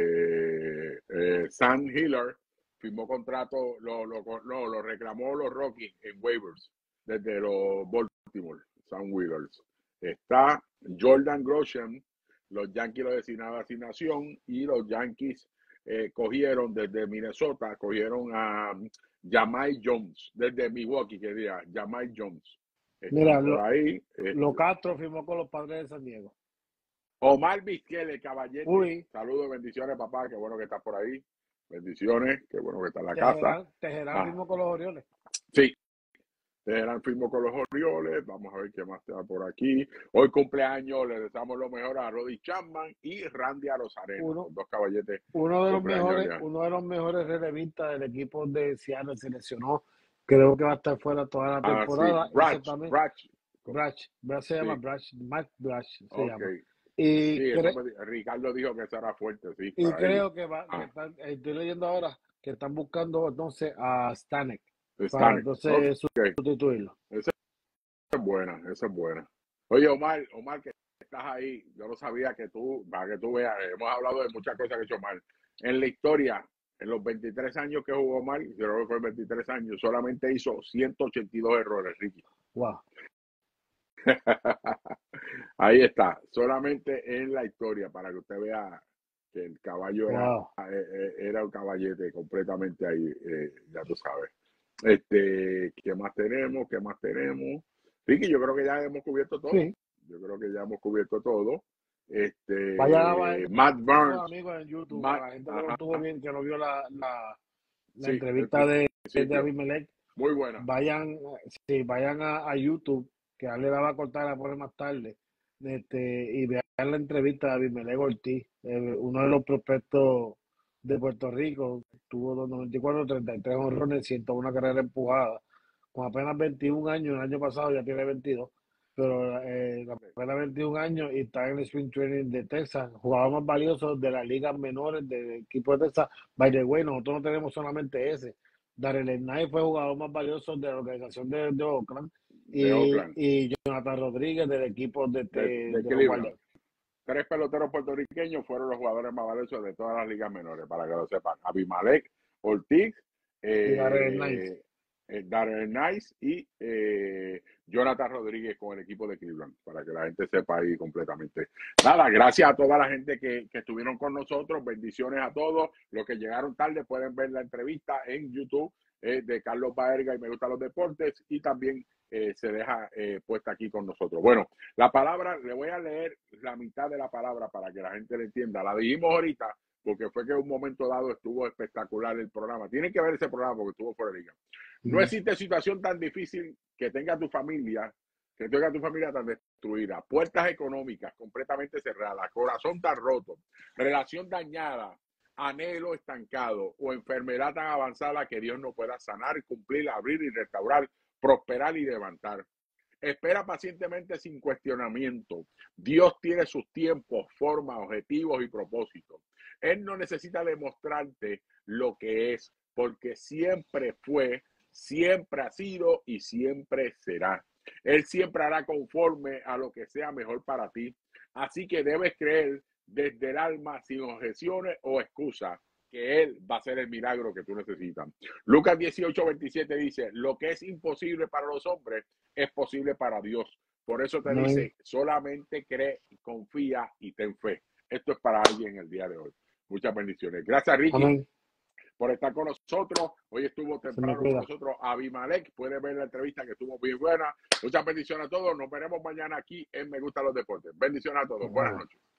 eh, eh, Sam Hiller, firmó contrato, lo, lo, lo, lo reclamó los Rockies en waivers desde los Baltimore, Sam Wheelers. Está Jordan Grosjean, los Yankees lo designaron a asignación y los Yankees eh, cogieron desde Minnesota, cogieron a Jamai Jones, desde Milwaukee, que diga, Jamai Jones. Están Mira, por lo, ahí. Este, lo Castro firmó con los Padres de San Diego. Omar Vizquel, el caballete. Uy. Saludos, bendiciones, papá. Qué bueno que estás por ahí. Bendiciones. Qué bueno que está en la Teherán, casa. Teherán Ah. firmó con los Orioles. Sí. Teherán firmó con los Orioles. Vamos a ver qué más está por aquí. Hoy cumpleaños. Le deseamos lo mejor a Roddy Chapman y Randy Arozarena. Uno, Dos caballetes. uno de los cumpleaños mejores, ya. uno de los mejores relevistas del equipo de Seattle se lesionó. Creo que va a estar fuera toda la Ah, temporada. sí. Brach, Ese también, Brach. Brach, Brach se llama Sí. Brach, Mike Brach se Ok. llama. Y, Sí, cre- eso me- Ricardo dijo que eso era fuerte, sí, y para creo ellos. que, va, que Ah, están, eh, estoy leyendo ahora que están buscando entonces a Stanek para Stanek. entonces Ok. sustituirlo. Esa es buena, esa es buena. Oye, Omar, Omar, que estás ahí, yo no sabía que tú, para que tú veas, hemos hablado de muchas cosas que ha hecho Omar. En la historia, en los veintitrés años que jugó Omar, yo creo que fue veintitrés años, solamente hizo ciento ochenta y dos errores, Ricky. Wow. Ahí está, solamente en la historia, para que usted vea que el caballo era, Wow. eh, era un caballete completamente ahí, eh, ya tú sabes. Este, ¿qué más tenemos? ¿Qué más tenemos? Ricky, yo creo que ya hemos cubierto todo. Sí. Yo creo que ya hemos cubierto todo. Este, Vaya a ver Matt esos Burns. amigos en YouTube, Matt, para la gente que no ajá, estuvo bien, que no vio la, la, la sí, entrevista el de, de principio. Abimelech, Muy buena. vayan, sí, vayan a, a YouTube, que a él le la va a cortar a poner más tarde, este, y vean la entrevista de Abimelech Ortiz, eh, uno de los prospectos de Puerto Rico, tuvo noventa y cuatro, treinta y tres honrones, ciento uno carrera empujada, con apenas veintiún años, el año pasado ya tiene veintidós, pero eh, apenas veintiún años y está en el Spring Training de Texas, jugador más valioso de las ligas menores del equipo de Texas. By the way, nosotros no tenemos solamente ese. Darrell Knight fue jugador más valioso de la organización de, de Oakland, De y, Oakland. y Jonathan Rodríguez del equipo de, De, de, de de los Cleveland. Guardianes. Tres peloteros puertorriqueños fueron los jugadores más valiosos de todas las ligas menores, para que lo sepan. Abimelech Ortiz, Y Darrell Knight. eh, eh, Darrell Nice y eh, Jonathan Rodríguez con el equipo de Cleveland, para que la gente sepa ahí completamente. Nada, gracias a toda la gente que, que estuvieron con nosotros, bendiciones a todos. Los que llegaron tarde pueden ver la entrevista en YouTube eh, de Carlos Baerga y Me Gustan los Deportes, y también eh, se deja eh, puesta aquí con nosotros. Bueno, la palabra, le voy a leer la mitad de la palabra para que la gente le entienda. La dijimos ahorita porque fue que en un momento dado estuvo espectacular el programa. Tienen que ver ese programa porque estuvo fuera de liga. No existe situación tan difícil que tenga tu familia, que tenga tu familia tan destruida. Puertas económicas completamente cerradas, corazón tan roto, relación dañada, anhelo estancado o enfermedad tan avanzada que Dios no pueda sanar, cumplir, abrir y restaurar, prosperar y levantar. Espera pacientemente sin cuestionamiento. Dios tiene sus tiempos, formas, objetivos y propósitos. Él no necesita demostrarte lo que es, porque siempre fue, siempre ha sido y siempre será. Él siempre hará conforme a lo que sea mejor para ti. Así que debes creer desde el alma, sin objeciones o excusas, que Él va a hacer el milagro que tú necesitas. Lucas dieciocho veintisiete dice, lo que es imposible para los hombres es posible para Dios. Por eso te Amén. dice, solamente cree, confía y ten fe. Esto es para alguien el día de hoy. Muchas bendiciones. Gracias, Ricky, Amén. por estar con nosotros. Hoy estuvo Se me temprano con cuida. nosotros Abimelech. Puede ver la entrevista que estuvo bien buena. Muchas bendiciones a todos. Nos veremos mañana aquí en Me Gustan los Deportes. Bendiciones a todos. Buenas Wow. noches.